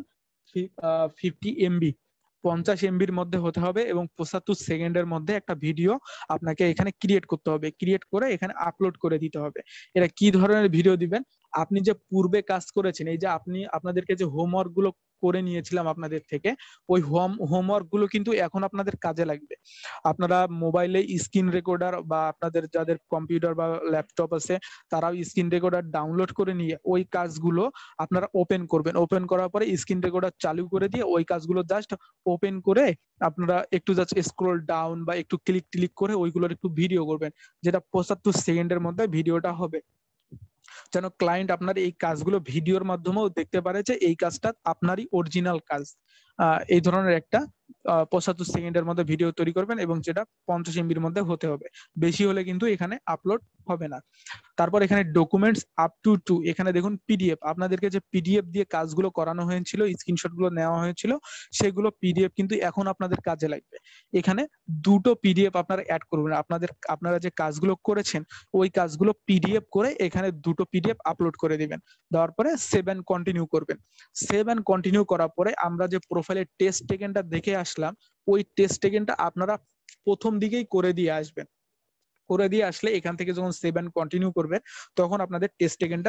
50 MB, 50 MBর মধ্যে হতে হবে এবং 75 সেকেন্ডের মধ্যে একটা ভিডিও আপনাকে এখানে ক্রিয়েট করতে হবে। ক্রিয়েট করে এখানে আপলোড করে দিতে হবে। এটা কি ধরনের ভিডিও দিবেন? আপনি যে পূর্বে কাজ করেছেন, এই যে আপনাদেরকে যে হোমওয়ার্ক গুলো করে নিয়েছিলাম আপনাদের থেকে, ওই হোমওয়ার্ক গুলো কিন্তু এখন আপনাদের কাজে লাগবে। আপনারা মোবাইলে স্ক্রিন রেকর্ডার বা আপনাদের যাদের কম্পিউটার বা ল্যাপটপ আছে তারাও স্ক্রিন রেকর্ডার ডাউনলোড করে নিয়ে ওই কাজগুলো আপনারা ওপেন করবেন। ওপেন করার পরে স্ক্রিন রেকর্ডার চালু করে দিয়ে ওই কাজগুলো জাস্ট ওপেন করে আপনারা একটু জাস্ট স্ক্রল ডাউন বা একটু ক্লিক করে ওইগুলোর একটু ভিডিও করবেন, যেটা 75 সেকেন্ডের মধ্যে ভিডিওটা হবে, যেন ক্লায়েন্ট আপনার এই কাজগুলো ভিডিওর মাধ্যমেও দেখতে পারে যে এই কাজটা আপনারই অরিজিনাল কাজ। এই ধরনের একটা 75 সেকেন্ডের মধ্যে ভিডিও তৈরি করবেন এবং যেটা 50 এমবির মধ্যে হতে হবে, বেশি হলে কিন্তু এখানে আপলোড হবে না। তারপর এখানে ডকুমেন্টস আপ টু 2, এখানে দেখুন পিডিএফ, আপনাদেরকে যে পিডিএফ দিয়ে কাজগুলো করানো হয়েছিল, স্ক্রিনশট গুলো নেওয়া হয়েছিল, সেগুলো পিডিএফ কিন্তু এখন আপনাদের কাজে লাগবে। এখানে দুটো পিডিএফ আপনারা অ্যাড করবেন, আপনারা যে কাজগুলো করেছেন ওই কাজগুলো পিডিএফ করে এখানে দুটো পিডিএফ আপলোড করে দিবেন। দেওয়ার পরে সেভ এন্ড কন্টিনিউ করবেন। সেভ এন্ড কন্টিনিউ করার পরে আমরা যে প্রোফাইলের টেস্ট টেকেনটা দেখে আসলাম, ওই টেস্ট টেকেনটা আপনারা প্রথম দিকেই করে দিয়ে আসবেন। করে দিয়ে আসলে এখান থেকে যখন সেভ এন্ড কন্টিনিউ করবেন তখন আপনাদের টেস্ট টেকেনটা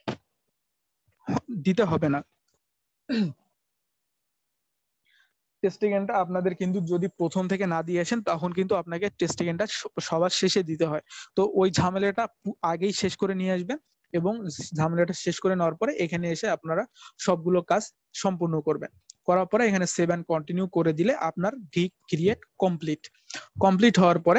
দিতে হবে না। টেস্ট টেকেনটা আপনাদের কিন্তু যদি প্রথম থেকে না দিয়ে আসেন তখন কিন্তু আপনাকে টেস্ট টেকেনটা সবার শেষে দিতে হয়। তো ওই ঝামেলাটা আগেই শেষ করে নিয়ে আসবেন এবং ঝামেলাটা শেষ করে নেওয়ার পরে এখানে এসে আপনারা সবগুলো কাজ সম্পূর্ণ করবেন। করার পরে এখানে সেভ এন্ড কন্টিনিউ করে দিলে আপনার গিগ ক্রিয়েট কমপ্লিট হওয়ার পরে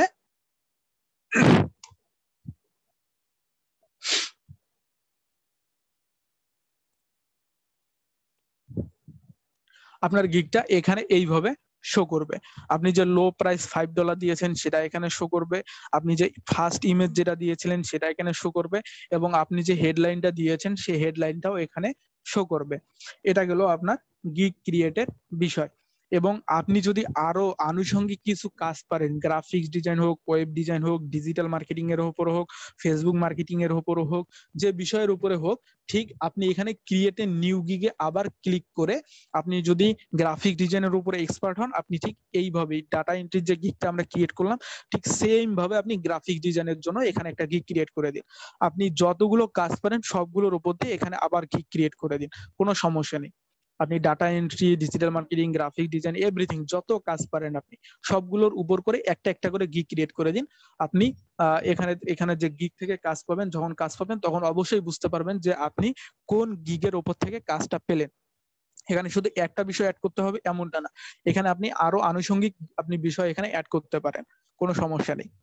আপনার গিগটা এখানে এইভাবে শো করবে। আপনি যে লো প্রাইস $5 দিয়েছেন সেটা এখানে শো করবে, আপনি যে ফার্স্ট ইমেজ যেটা দিয়েছিলেন সেটা এখানে শো করবে, এবং আপনি যে হেডলাইনটা দিয়েছেন সেই হেডলাইনটাও এখানে শো করবে। এটা গেল আপনার গিগ ক্রিয়েটের বিষয়। এবং আপনি যদি আরো আনুষঙ্গিক কিছু কাজ পারেন, গ্রাফিক্স ডিজাইন হোক, ওয়েব ডিজাইন হোক, ডিজিটাল মার্কেটিং এর উপর হোক, ফেসবুক মার্কেটিং এর উপর হোক, যে বিষয়ের উপরে হোক, ঠিক আপনি এখানে ক্রিয়েট এ নিউ গিগে আবার ক্লিক করে আপনি যদি গ্রাফিক ডিজাইনের উপরে এক্সপার্ট হন, আপনি ঠিক এইভাবেই ডাটা এন্ট্রির যে গিগটা আমরা ক্রিয়েট করলাম ঠিক সেম ভাবে আপনি গ্রাফিক ডিজাইনের জন্য এখানে একটা গিগ ক্রিয়েট করে দিন। আপনি যতগুলো কাজ পারেন সবগুলোর উপর দিয়ে এখানে আবার গিগ ক্রিয়েট করে দিন, কোনো সমস্যা নেই। আপনি data entry, digital marketing, graphic design, everything যত কাজ পারেন আপনি সবগুলোর উপর করে একটা একটা করে গিগ ক্রিয়েট করে দিন। আপনি এখানে যে গিগ থেকে কাজ পাবেন, যখন কাজ পাবেন তখন অবশ্যই বুঝতে পারবেন যে আপনি কোন গিগের উপর থেকে কাজটা পেলেন। এখানে শুধু একটা বিষয় অ্যাড করতে হবে এমনটা না, এখানে আপনি আরো আনুষঙ্গিক আপনি বিষয় এখানে অ্যাড করতে পারেন, কোনো সমস্যা নেই।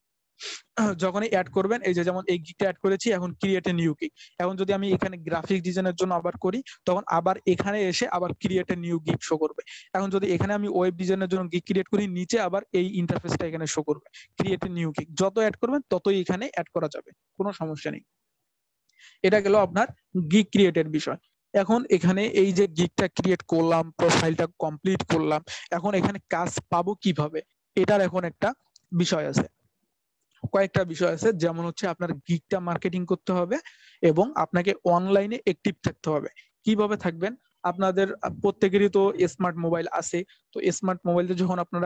যখনই অ্যাড করবেন, এই যে যেমন এই গিগটা অ্যাড করেছি, এখন ক্রিয়েট এ নিউ গিগ, এখন যদি আমি এখানে গ্রাফিক ডিজাইনের জন্য আবার করি তখন আবার এখানে এসে আবার create a new gig show করবে। এখন যদি এখানে আমি ওয়েব ডিজাইনের জন্য গিগ ক্রিয়েট করি, নিচে আবার এই ইন্টারফেসটা এখানে শো করবে, ক্রিয়েট এ নিউ গিগ। যত অ্যাড করবেন ততই এখানে অ্যাড করা যাবে, কোনো সমস্যা নেই। এটা গেল আপনার গিগ ক্রিয়েটের বিষয়। এখন এখানে এই যে গিগটা ক্রিয়েট করলাম, প্রোফাইলটা কমপ্লিট করলাম, এখন এখানে কাজ পাবো কিভাবে, এটার এখন একটা বিষয় আছে, কয়েকটা বিষয় আছে। যেমন হচ্ছে আপনার গিগটা মার্কেটিং করতে হবে এবং আপনাকে অনলাইনে অ্যাক্টিভ থাকতে হবে। কিভাবে থাকবেন? আপনাদের প্রত্যেকেরই তো স্মার্ট মোবাইল আছে, তো স্মার্ট মোবাইলে যখন আপনারা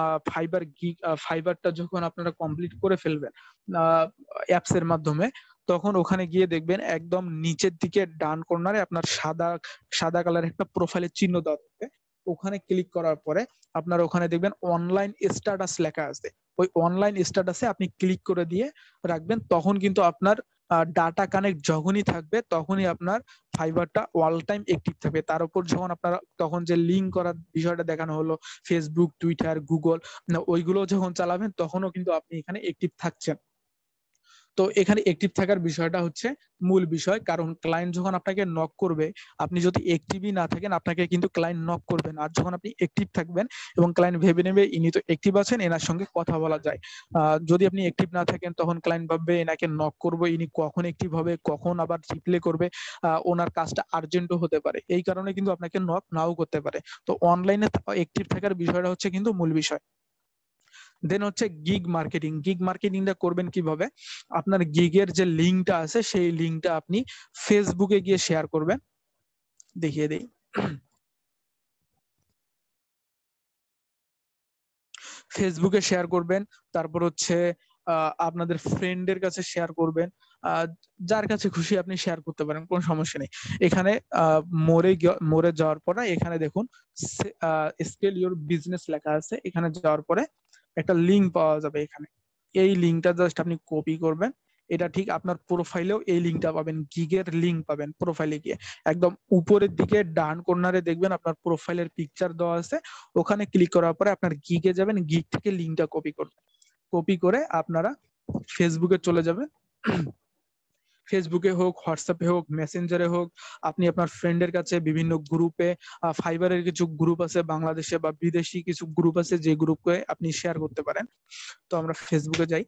ফাইবারটা যখন আপনারা কমপ্লিট করে ফেলবেন অ্যাপস এর মাধ্যমে, তখন ওখানে গিয়ে দেখবেন একদম নিচের দিকে ডান কর্নারে আপনার সাদা কালার একটা প্রোফাইলের চিহ্ন দেওয়া থাকবে। ওখানে ক্লিক করার পরে আপনার ওখানে দেখবেন অনলাইন স্ট্যাটাস লেখা আছে, ওই অনলাইন স্ট্যাটাসে আপনি ক্লিক করে দিয়ে রাখবেন। তখন কিন্তু আপনার ডাটা কানেক্ট যখনই থাকবে তখনই আপনার ফাইবারটা অল টাইম অ্যাক্টিভ থাকবে। তার উপর যখন আপনারা তখন যে লিঙ্ক করার বিষয়টা দেখানো হলো, ফেসবুক, টুইটার, গুগল, ওইগুলো যখন চালাবেন তখনও কিন্তু আপনি এখানে অ্যাক্টিভ থাকছেন। তো এখানে অ্যাক্টিভ থাকার বিষয়টা হচ্ছে মূল বিষয়, কারণ ক্লায়েন্ট যখন আপনাকে নক করবে, আপনি যদি অ্যাক্টিভই না থাকেন আপনাকে কিন্তু ক্লায়েন্ট নক করবেন। আর যখন আপনি অ্যাক্টিভ থাকবেন এবং ক্লায়েন্ট ভেবে নেবে ইনি তো অ্যাক্টিভ আছেন, এনার সঙ্গে কথা বলা যায়। যদি আপনি অ্যাক্টিভ না থাকেন তখন ক্লায়েন্ট ভাববে এনাকে নক করবো, ইনি কখন অ্যাক্টিভ হবে, কখন আবার রিপ্লে করবে, ওনার কাজটা আর্জেন্টও হতে পারে, এই কারণে কিন্তু আপনাকে নক নাও করতে পারে। তো অনলাইনে অ্যাক্টিভ থাকার বিষয়টা হচ্ছে কিন্তু মূল বিষয়। দেন হচ্ছে গিগ মার্কেটিংটা করবেন কিভাবে? আপনার গিগের যে লিঙ্কটা আছে সেই লিঙ্কটা আপনি ফেসবুকে গিয়ে শেয়ার করবেন। দেখিয়ে দেই, ফেসবুকে শেয়ার করবেন, তারপর হচ্ছে আপনাদের ফ্রেন্ডের কাছে শেয়ার করবেন, যার কাছে খুশি আপনি শেয়ার করতে পারেন, কোনো সমস্যা নেই। এখানে মোরে যাওয়ার পরে এখানে দেখুন স্কেল ইউর বিজনেস লেখা আছে, এখানে যাওয়ার পরে একটা লিঙ্ক পাওয়া যাবে। এখানে এই লিঙ্কটা জাস্ট আপনি কপি করবেন, এটা ঠিক আপনার প্রোফাইলেও এই লিঙ্কটা পাবেন, গিগের লিঙ্ক পাবেন প্রোফাইলে গিয়ে। একদম উপরের দিকে ডান কর্নারে দেখবেন আপনার প্রোফাইলের পিকচার দেওয়া আছে, ওখানে ক্লিক করার পরে আপনার গিগে যাবেন, গিগ থেকে লিঙ্কটা কপি করবেন। কপি করে আপনারা ফেসবুকে চলে যাবেন, ফেসবুকে হোক, হোয়াটসঅ্যাপে হোক, মেসেঞ্জারে হোক, আপনি আপনার ফ্রেন্ডের কাছে বিভিন্ন গ্রুপে, ফাইবারের কিছু গ্রুপ আছে বাংলাদেশে বা বিদেশি কিছু গ্রুপ আছে যে গ্রুপে আপনি শেয়ার করতে পারেন। তো আমরা ফেসবুকে যাই।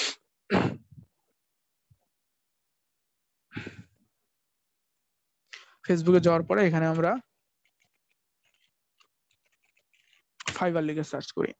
ফেসবুকে যাওয়ার পরে এখানে আমরা ফাইবার লিখে সার্চ করি।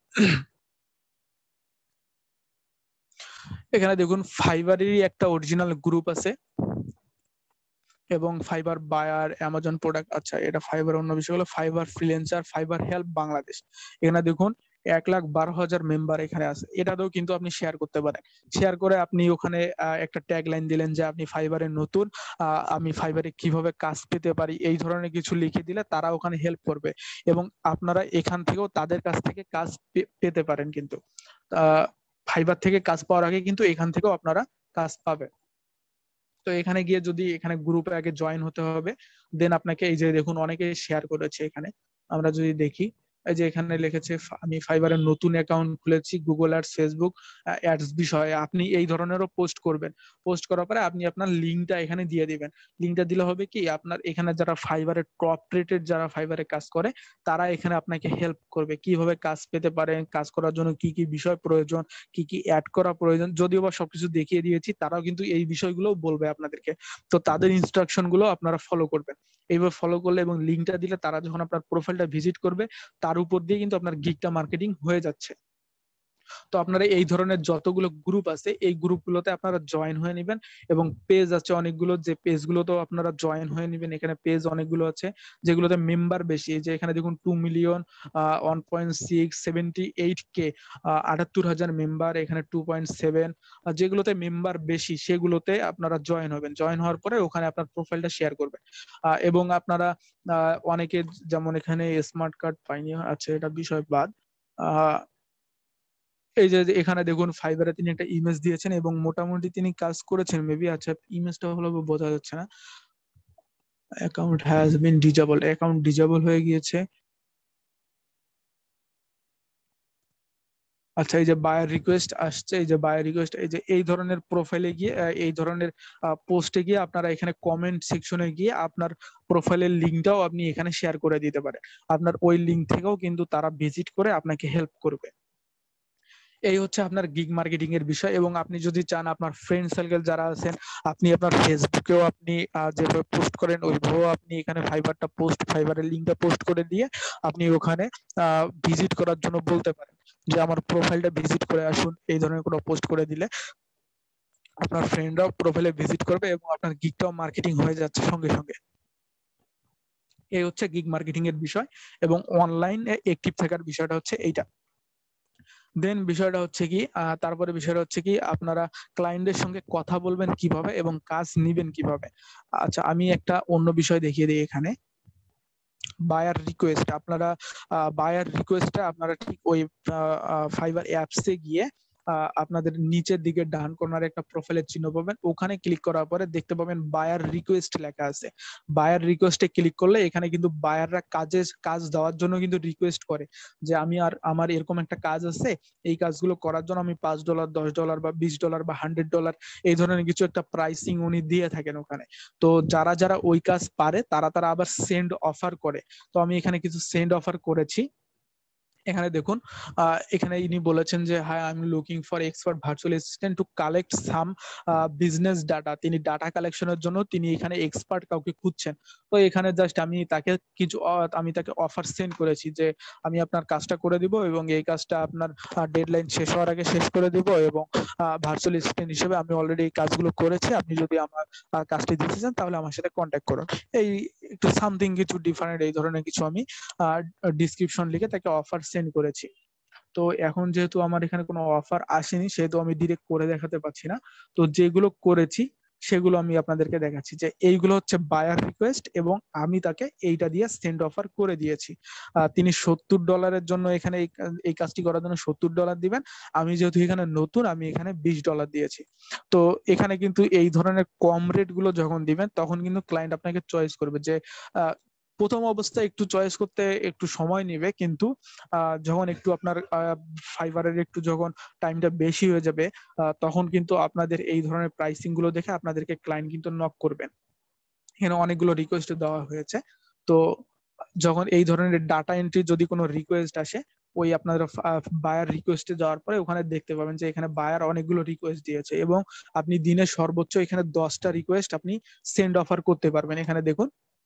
এখানে দেখুন ফাইবারেরই একটা অরিজিনাল গ্রুপ আছে এবং ফাইবার বায়ার, অ্যামাজন প্রোডাক্ট, আচ্ছা এটা ফাইবার, অন্য বিষয় হলো Fiverr freelancer, Fiverr help Bangladesh. এখানে দেখুন 1,12,000 মেম্বার এখানে আছে। এটাতেও কিন্তু আপনি শেয়ার করতে পারেন। শেয়ার করে আপনি ওখানে একটা ট্যাগ লাইন দিলেন যে আপনি ফাইবারে নতুন, আমি ফাইবারে কিভাবে কাজ পেতে পারি, এই ধরনের কিছু লিখে দিলে তারা ওখানে হেল্প করবে এবং আপনারা এখান থেকেও তাদের কাছ থেকে কাজ পেতে পারেন। কিন্তু ফাইবার থেকে কাজ পাওয়ার আগে কিন্তু এখান থেকেও আপনারা কাজ পাবেন। তো এখানে গিয়ে যদি এখানে গ্রুপে আগে জয়েন হতে হবে, দেন আপনাকে এই যে দেখুন অনেকে শেয়ার করেছে এখানে, আমরা যদি দেখি এই যে এখানে লিখেছে আমি ফাইবারের নতুন অ্যাকাউন্ট খুলেছি, গুগল অ্যাডস, ফেসবুক অ্যাডস বিষয়ে আপনি এই ধরনেরও পোস্ট করবেন। পোস্ট করার পরে আপনি আপনার লিঙ্কটা এখানে দিয়ে দিবেন। লিঙ্কটা দিলে হবে কি, আপনার এখানে যারা ফাইবারের টপ রেটেড যারা ফাইবারে কাজ করে তারা এখানে আপনাকে হেল্প করবে কিভাবে কাজ পেতে পারেন, কাজ করার জন্য কি কি বিষয় প্রয়োজন, কি কি অ্যাড করা প্রয়োজন, যদিও বা সবকিছু দেখিয়ে দিয়েছি, তারাও কিন্তু এই বিষয়গুলো বলবে আপনাদেরকে। তো তাদের ইনস্ট্রাকশন গুলো আপনারা ফলো করবেন। এইভাবে ফলো করলে এবং লিঙ্কটা দিলে তারা যখন আপনার প্রোফাইলটা ভিজিট করবে তার উপর দিয়ে কিন্তু আপনার গিগটা মার্কেটিং হয়ে যাচ্ছে। তো আপনারা এই ধরনের যতগুলো গ্রুপ আছে এই গ্রুপগুলোতে আপনারা জয়েন হয়ে নেবেন এবং পেজ আছে অনেকগুলো, যে পেজগুলোতেও আপনারা জয়েন হয়ে নেবেন। এখানে পেজ অনেকগুলো আছে যেগুলোতে মেম্বার বেশি, যে এখানে দেখুন 2,1.678K 78,000 মেম্বার, এখানে 2.7, যেগুলোতে মেম্বার বেশি সেগুলোতে আপনারা জয়েন হবেন। জয়েন হওয়ার পরে ওখানে আপনার প্রোফাইলটা শেয়ার করবেন এবং আপনারা অনেকে যেমন এখানে স্মার্ট কার্ড পাইনি, আচ্ছা এটা বিষয় বাদ। এই যে এখানে দেখুন ফাইবারে তিনি একটা ইমেজ দিয়েছেন এবং মোটামুটি তিনি কাজ করেছেন মেবি, আচ্ছা ইমেজটা হলো বোঝা যাচ্ছে না। Account has been disable, account disable হয়ে গিয়েছে। আচ্ছা এই যে বায়ার রিকোয়েস্ট আসছে, এই যে বায়ার রিকোয়েস্ট, এই যে এই ধরনের প্রোফাইলে গিয়ে এই ধরনের পোস্টে গিয়ে আপনারা এখানে কমেন্ট সেকশনে গিয়ে আপনার প্রোফাইলের লিঙ্কটাও আপনি এখানে শেয়ার করে দিতে পারেন। আপনার ওই লিঙ্ক থেকেও কিন্তু তারা ভিজিট করে আপনাকে হেল্প করবে। এই হচ্ছে আপনার গিগ মার্কেটিং এর বিষয়। এবং আপনি যদি চান আপনার ফ্রেন্ড সার্কেল যারা আছেন, আপনি আপনার ফেসবুকেও আপনি যেভাবে পোস্ট করেন ওইভাবেও আপনি এখানে ফাইবারটা পোস্ট, ফাইবারের লিঙ্কটা পোস্ট করে দিয়ে আপনি ওখানে ভিজিট করার জন্য বলতে পারেন যে আমার প্রোফাইলটা ভিজিট করে আসুন। এই ধরনের কোনো পোস্ট করে দিলে আপনার ফ্রেন্ডরাও প্রোফাইলে ভিজিট করবে এবং আপনার গিগটাও মার্কেটিং হয়ে যাচ্ছে সঙ্গে সঙ্গে। এই হচ্ছে গিগ মার্কেটিং এর বিষয় এবং অনলাইনে অ্যাক্টিভ থাকার বিষয়টা হচ্ছে এইটা। দেন বিষয়টা হচ্ছে কি, তারপরে বিষয়টা হচ্ছে কি আপনারা ক্লায়েন্টের সঙ্গে কথা বলবেন কিভাবে এবং কাজ নিবেন কিভাবে। আচ্ছা আমি একটা অন্য বিষয় দেখিয়ে দিই এখানে। বায়ার রিকোয়েস্ট, আপনারা বায়ার রিকোয়েস্টটা আপনারা ঠিক ওই ফাইবার অ্যাপসে গিয়ে আপনাদের নিচের দিকে ডান কর্নারে একটা প্রোফাইলের চিহ্ন পাবেন, ওখানে ক্লিক করার পরে দেখতে পাবেন বায়ার রিকোয়েস্ট লেখা আছে। বায়ার রিকোয়েস্টে ক্লিক করলে এখানে কিন্তু বায়াররা কাজ দেওয়ার জন্য কিন্তু রিকোয়েস্ট করে যে আমার এরকম একটা কাজ আছে, এই কাজগুলো করার জন্য আমি $5, $10 বা $20 বা $100 এই ধরনের কিছু একটা প্রাইসিং উনি দিয়ে থাকেন ওখানে। তো যারা যারা ওই কাজ পারে তারা আবার সেন্ড অফার করে। তো আমি এখানে কিছু সেন্ড অফার করেছি। এখানে দেখুন এখানে ইনি বলেছেন যে hi I am looking for expert virtual assistant to collect some business data. তিনি ডাটা কালেকশনের জন্য তিনি এখানে এক্সপার্ট কাউকে খুঁজছেন। তো এখানে জাস্ট আমি তাকে অফার সেন্ড করেছি যে আমি আপনার কাজটা করে দিব এবং এই কাজটা আপনার ডেডলাইন শেষ হওয়ার আগে শেষ করে দিব এবং ভার্চুয়াল অ্যাসিস্ট্যান্ট হিসেবে আমি অলরেডি এই কাজগুলো করেছি, আপনি যদি আমার কাজটি দিতে চান তাহলে আমার সাথে কন্ট্যাক্ট করুন। এই একটু সামথিং কিছু ডিফারেন্ট এই ধরনের কিছু আমি ডিসক্রিপশন লিখে তাকে অফার সেন্ড করেছি। তো এখন যেহেতু আমার এখানে কোনো অফার আসেনি সেহেতু আমি ডিরেক্ট করে দেখাতে পারছি না। তো যেগুলো করেছি সেগুলো আমি আপনাদেরকে দেখাচ্ছি যে এইগুলো হচ্ছে বায়ার রিকোয়েস্ট এবং আমি তাকে এইটা দিয়ে সেন্ড অফার করে দিয়েছি। তিনি $70 জন্য এখানে এই কাজটি করার জন্য $70 দিবেন। আমি যেহেতু এখানে নতুন আমি এখানে $20 দিয়েছি। তো এখানে কিন্তু এই ধরনের কম রেট গুলো যখন দিবেন তখন কিন্তু ক্লায়েন্ট আপনাকে চয়েস করবে যে প্রথম অবস্থায় একটু চয়েস করতে একটু সময় নেবে, কিন্তু যখন একটু আপনার ফাইবারের একটু যখন টাইমটা বেশি হয়ে যাবে, তখন কিন্তু আপনাদের এই ধরনের প্রাইসিং গুলো দেখে আপনাদেরকে ক্লায়েন্ট কিন্তু নক করবেন। এখানে অনেকগুলো রিকোয়েস্ট দেওয়া হয়েছে। তো যখন এই ধরনের ডাটা এন্ট্রি যদি কোনো রিকোয়েস্ট আসে, ওই আপনার বায়ার রিকোয়েস্টে যাওয়ার পরে ওখানে দেখতে পাবেন যে এখানে বায়ার অনেকগুলো রিকোয়েস্ট দিয়েছে, এবং আপনি দিনে সর্বোচ্চ এখানে 10টা রিকোয়েস্ট আপনি সেন্ড অফার করতে পারবেন। এখানে দেখুন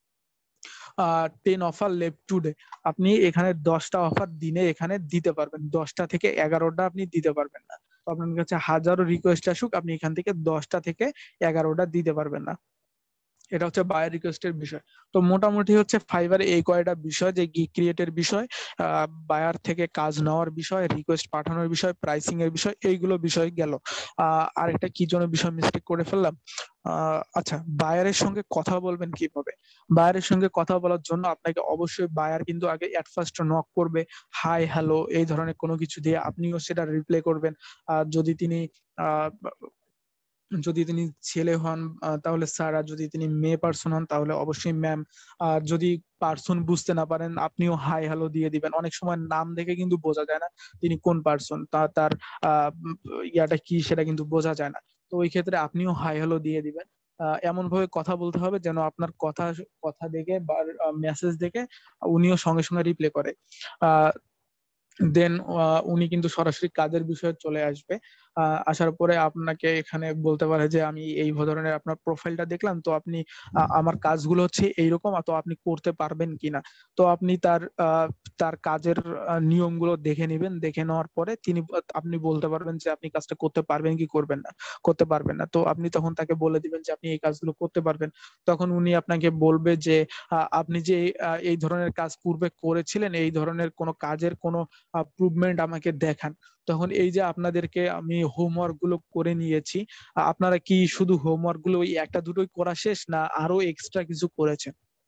10 অফার লেফট টুডে, আপনি এখানে 10টা অফার দিনে এখানে দিতে পারবেন, 10টা থেকে 11টা আপনি দিতে পারবেন না। তো আপনার কাছে হাজারো রিকোয়েস্ট আসুক, আপনি এখান থেকে 10টা থেকে 11টা দিতে পারবেন না। এটা হচ্ছে বায়ার রিকোয়েস্টের বিষয়। তো মোটামুটি হচ্ছে ফাইবারে এই কয়টা বিষয়, যে গিগ ক্রিয়েটের বিষয়, বায়ার থেকে কাজ নেওয়ার বিষয়, রিকোয়েস্ট পাঠানোর বিষয়, প্রাইসিং এর বিষয়, এইগুলো বিষয় গেল। আরেকটা কি জন্য বিষয় মিস্টেক করে ফেললাম, আচ্ছা, বায়ারের সঙ্গে কথা বলবেন কিভাবে। বায়ারের সঙ্গে কথা বলার জন্য আপনাকে অবশ্যই বায়ার কিন্তু আগে এট ফার্স্ট নক করবে, হাই হ্যালো এই ধরনের কোনো কিছু দিয়ে, আপনিও সেটা রিপ্লাই করবেন। যদি তিনি আহ যদি তিনি ছেলে হন তাহলে স্যার, আর যদি তিনি মেয়ে পার্সন হন তাহলে অবশ্যই ম্যাম। আর যদি পার্সন বুঝতে না পারেন, আপনিও হাই হ্যালো দিয়ে দিবেন। অনেক সময় নাম দেখে কিন্তু বোঝা যায় না তিনি কোন পার্সন, তার ইয়াটা কি সেটা কিন্তু বোঝা যায় না। তো ওই ক্ষেত্রে আপনিও হাই হ্যালো দিয়ে দিবেন। এমন ভাবে কথা বলতে হবে যেন আপনার কথা কথা দেখে বা মেসেজ দেখে উনিও সঙ্গে সঙ্গে রিপ্লাই করে। দেন উনি কিন্তু সরাসরি কাজের বিষয়ে চলে আসবে। আসার পরে আপনাকে এখানে বলতে পারে যে আমি এই ধরনের আপনার প্রোফাইলটা দেখলাম, তো আপনি আমার কাজগুলো হচ্ছে এইরকম, তো আপনি করতে পারবেন কিনা। তো আপনি তার কাজের নিয়মগুলো দেখে নেবেন, দেখে নেওয়ার পরে আপনি বলতে পারবেন যে আপনি কাজটা করতে পারবেন কি করতে পারবেন না। তো আপনি তখন তাকে বলে দিবেন যে আপনি এই কাজগুলো করতে পারবেন। তখন উনি আপনাকে বলবে যে আপনি যে এই ধরনের কাজ পূর্বে করেছিলেন, এই ধরনের কোনো কাজের কোনো প্রুভমেন্ট আমাকে দেখান। তখন এই যে আপনাদেরকে আমি হোমওয়ার্ক গুলো করে নিয়েছি, আপনারা কি শুধু হোমওয়ার্ক গুলো ওই একটা দুটোই করা শেষ, না আরো এক্সট্রা কিছু করেছেন?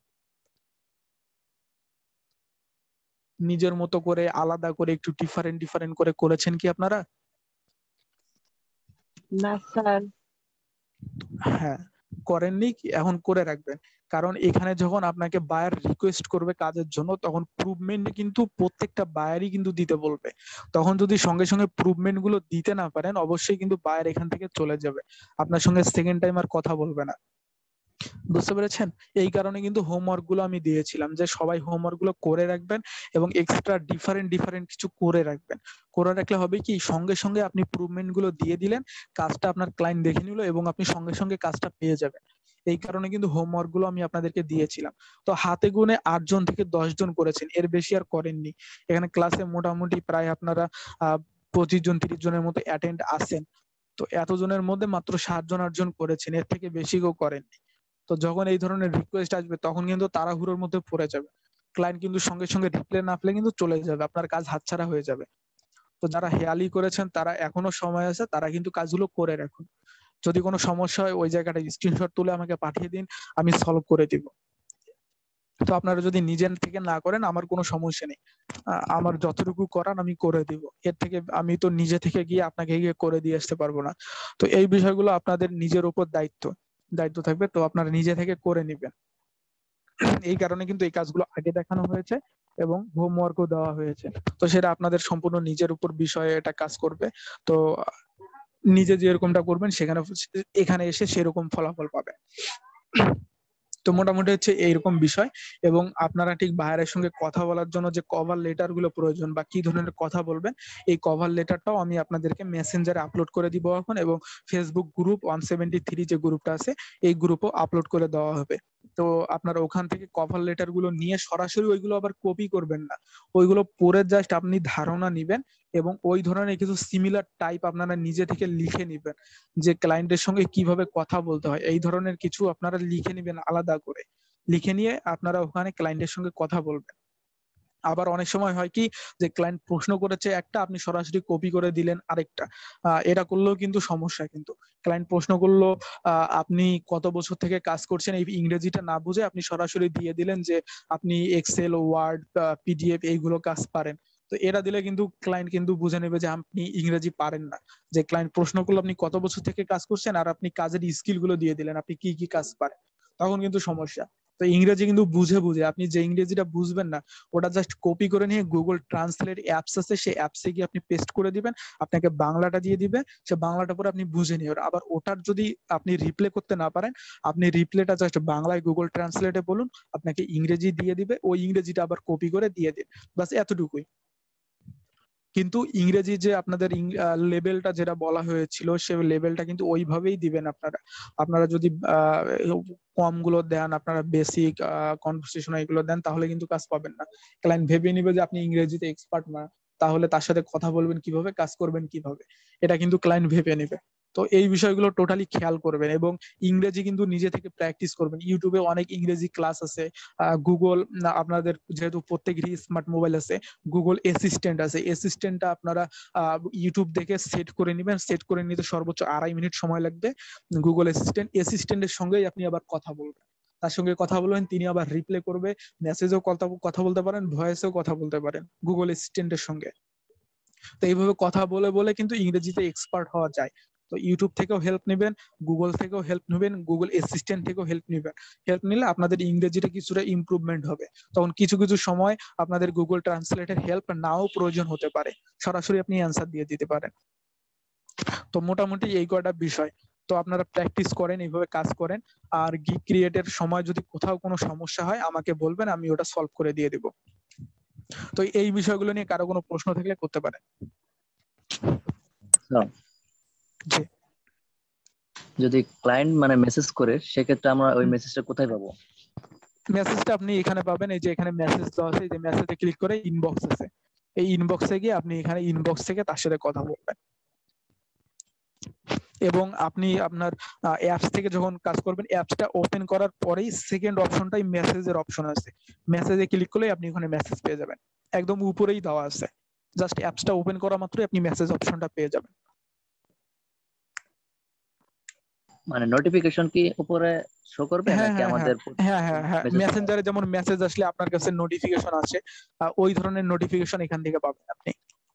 নিজের মতো করে আলাদা করে একটু ডিফারেন্ট ডিফারেন্ট করে করেছেন কি আপনারা? না স্যার। হ্যাঁ, করেননি কি? এখন করে রাখবেন। কারণ এখানে যখন আপনাকে বায়ার রিকোয়েস্ট করবে কাজের জন্য, তখন প্রুভমেন্ট কিন্তু প্রত্যেকটা বায়ারই কিন্তু দিতে বলবে। তখন যদি সঙ্গে সঙ্গে প্রুভমেন্ট গুলো দিতে না পারেন, অবশ্যই কিন্তু বায়ার এখান থেকে চলে যাবে, আপনার সঙ্গে সেকেন্ড টাইম আর কথা বলবে না। বুঝতে পেরেছেন? এই কারণে কিন্তু হোমওয়ার্ক গুলো আমি দিয়েছিলাম যে সবাই হোমওয়ার্ক গুলো করে রাখবেন, এবং এক্সট্রা ডিফারেন্ট ডিফারেন্ট কিছু করে রাখবেন। করে রাখলে হবে কি, সঙ্গে সঙ্গে আপনি প্রুভমেন্ট গুলো দিয়ে দিলেন, কাজটা আপনার ক্লায়েন্ট দেখে নিল, এবং আপনি সঙ্গে সঙ্গে কাজটা পেয়ে যাবেন। এই কারণে কিন্তু হোমওয়ার্ক গুলো আমি আপনাদেরকে দিয়েছিলাম। তো হাতে গুনে 8 জন থেকে 10 জন করেছেন, এর বেশি আর করেননি। এখানে ক্লাসে মোটামুটি প্রায় আপনারা 25 জন 30 জনের মতো অ্যাটেন্ড আসেন। তো এতজনের মধ্যে মাত্র 7 জন 8 জন করেছেন, এর থেকে বেশি কেউ করেননি। তো যখন এই ধরনের রিকোয়েস্ট আসবে, তখন কিন্তু তাড়াহুড়োর মধ্যে পড়ে যাবে, ক্লায়েন্ট কিন্তু সঙ্গে সঙ্গে রিপ্লাই না পেলে কিন্তু চলে যাবে, আপনার কাজ হাতছাড়া হয়ে যাবে। তো যারা হেয়ালি করেছেন তারা এখনো সময় আছে, তারা কিন্তু কাজগুলো করে রাখুন। যদি কোনো সমস্যা হয় ওই জায়গাটা স্ক্রিনশট তুলে আমাকে পাঠিয়ে দিন, আমি সলভ করে দিব। তো আপনারা যদি নিজের থেকে না করেন আমার কোনো সমস্যা নেই, আমার যতটুকু করার আমি করে দিব। এর থেকে আমি তো নিজে থেকে গিয়ে আপনাকে গিয়ে করে দিয়ে আসতে পারবো না। তো এই বিষয়গুলো আপনাদের নিজের উপর দায়িত্ব দায়িত্ব থাকবে, তো আপনারা নিজে থেকে করে নিবেন। এই কারণে কিন্তু এই কাজগুলো আগে দেখানো হয়েছে, এবং হোমওয়ার্কও দেওয়া হয়েছে। তো সেটা আপনাদের সম্পূর্ণ নিজের উপর বিষয়ে এটা কাজ করবে। তো নিজে যেরকমটা করবেন সেখানে এখানে এসে সেরকম ফলাফল পাবেন। তো মোটামুটি হচ্ছে এইরকম বিষয়। এবং আপনারা ঠিক বায়ারের সঙ্গে কথা বলার জন্য যে কভার লেটার গুলো প্রয়োজন, বা কি ধরনের কথা বলবেন, এই কভার লেটারটাও আমি আপনাদেরকে মেসেঞ্জারে আপলোড করে দিব এখন, এবং ফেসবুক গ্রুপ 173 যে গ্রুপটা আছে, এই গ্রুপও আপলোড করে দেওয়া হবে। তো আপনারা ওখান থেকে কভার লেটার গুলো নিয়ে সরাসরি ওইগুলো আবার কপি করবেন না, ওইগুলো পড়ে জাস্ট আপনি ধারণা নিবেন, এবং ওই ধরনের কিছু সিমিলার টাইপ আপনারা নিজে থেকে লিখে নিবেন, যে ক্লায়েন্টের সঙ্গে কিভাবে কথা বলতে হয়, এই ধরনের কিছু আপনারা লিখে নিবেন আলাদা করে। লিখে নিয়ে আপনারা ওখানে ক্লায়েন্টের সঙ্গে কথা বলবেন। আবার অনেক সময় হয় কি, যে ক্লায়েন্ট প্রশ্ন করেছে একটা, আপনি সরাসরি কপি করে দিলেন আরেকটা। এটা করলেও কিন্তু সমস্যা। কিন্তু ক্লায়েন্ট প্রশ্ন করলো আপনি কত বছর থেকে কাজ করছেন, এই ইংরেজিটা না বুঝে আপনি সরাসরি দিয়ে দিলেন যে আপনি এক্সেল, ওয়ার্ড, পিডিএফ এইগুলো কাজ পারেন। তো এরা দিলে কিন্তু ক্লায়েন্ট কিন্তু বুঝে নেবে যে আপনি ইংরেজি পারেন না। যে ক্লায়েন্ট প্রশ্ন করলো আপনি কত বছর থেকে কাজ করছেন, আর আপনি কাজের স্কিল গুলো দিয়ে দিলেন আপনি কি কি কাজ পারেন, তখন কিন্তু সমস্যা। তো ইংরেজি কিন্তু বুঝে বুঝে, আপনি যে ইংরেজিটা বুঝবেন না ওটা জাস্ট কপি করে নিয়ে গুগল ট্রান্সলেট অ্যাপস আছে, সেই অ্যাপসে গিয়ে আপনি পেস্ট করে দিবেন, আপনাকে বাংলাটা দিয়ে দিবে, সে বাংলাটা পরে আপনি বুঝে নিবেন। আবার ওটার যদি আপনি রিপ্লে করতে না পারেন, আপনি রিপ্লেটা জাস্ট বাংলায় গুগল ট্রান্সলেটে বলুন, আপনাকে ইংরেজি দিয়ে দিবে, ওই ইংরেজিটা আবার কপি করে দিয়ে দিন, বাস এতটুকুই। কিন্তু ইংরেজি যে আপনাদের লেভেলটা যেটা বলা হয়েছিল, সে লেভেলটা কিন্তু ওইভাবেই দিবেন আপনারা। আপনারা যদি কম গুলো দেন, আপনারা বেসিক কনভারসেশন এগুলো দেন, তাহলে কিন্তু কাজ পাবেন না। ক্লায়েন্ট ভেবে নিবে যে আপনি ইংরেজিতে এক্সপার্ট না, তাহলে তার সাথে কথা বলবেন কিভাবে, কাজ করবেন কিভাবে, এটা কিন্তু ক্লায়েন্ট ভেবে নেবে। তো এই বিষয়গুলো টোটালি খেয়াল করবেন, এবং ইংরেজি কিন্তু নিজে থেকে প্র্যাকটিস করবেন। ইউটিউবে অনেক ইংরেজি ক্লাস আছে, গুগল, আপনাদের যেহেতু প্রত্যেকেরই স্মার্ট মোবাইল আছে, গুগল অ্যাসিস্ট্যান্ট আছে, অ্যাসিস্ট্যান্টটা আপনারা ইউটিউব দেখে সেট করে নেবেন। সেট করে নিতে সর্বোচ্চ 2.5 মিনিট সময় লাগবে। গুগল অ্যাসিস্ট্যান্টের সঙ্গেই আপনি আবার কথা বলবেন, তার সঙ্গে কথা বলবেন, তিনি আবার রিপ্লাই করবে, মেসেজেও কথা বলতে পারেন, ভয়েসেও কথা বলতে পারেন গুগল অ্যাসিস্ট্যান্টের সঙ্গে। তো এইভাবে কথা বলে বলে কিন্তু ইংরেজিতে এক্সপার্ট হওয়া যায়। তো ইউটিউব থেকেও হেল্প নেবেন, গুগল থেকেও হেল্প নেবেন, গুগল অ্যাসিস্ট্যান্ট থেকেও হেল্প নেবেন। হেল্প নিলে আপনাদের ইংরেজিটা কিছুটা ইমপ্রুভমেন্ট হবে। তখন কিছু কিছু সময় আপনাদের গুগল ট্রান্সলেটের হেল্প নাও প্রয়োজন হতে পারে, সরাসরি আপনি অ্যান্সার দিয়ে দিতে পারেন। তো মোটামুটি এই কয়টা বিষয়। তো আপনারা প্র্যাকটিস করেন, এইভাবে কাজ করেন। আর গিগ ক্রিয়েটের সময় যদি কোথাও কোনো সমস্যা হয় আমাকে বলবেন, আমি ওটা সলভ করে দিয়ে দিব। তো এই বিষয়গুলো নিয়ে কারো কোনো প্রশ্ন থাকলে করতে পারেন। জি, যদি ক্লায়েন্ট মানে মেসেজ করে, সেক্ষেত্রে আমরা ওই মেসেজটা কোথায় পাবো? মেসেজটা আপনি এখানে পাবেন, এই যে এখানে মেসেজ দেওয়া আছে, এই যে মেসেজে ক্লিক করে ইনবক্স আছে, এই ইনবক্সে গিয়ে আপনি এখানে ইনবক্স থেকে তার সাথে কথা বলবেন। এবং আপনি আপনার অ্যাপস থেকে যখন কাজ করবেন, অ্যাপসটা ওপেন করার পরেই সেকেন্ড অপশনটাই মেসেজের অপশন আছে, মেসেজে ক্লিক করলে আপনি ওখানে মেসেজ পেয়ে যাবেন, একদম উপরেই দেওয়া আছে। জাস্ট অ্যাপসটা ওপেন করা মাত্রই আপনি মেসেজ অপশনটা পেয়ে যাবেন। মানে নোটিফিকেশন কি উপরে শো করবে হ্যাঁ নাকি হ্যাঁ হ্যাঁ আমাদের হ্যাঁ হ্যাঁ হ্যাঁ, মেসেজ? মেসেঞ্জারে যেমন মেসেজ আসলে আপনার কাছে নোটিফিকেশন আসে, ওই ধরনের নোটিফিকেশন এখান থেকে পাবেন আপনি।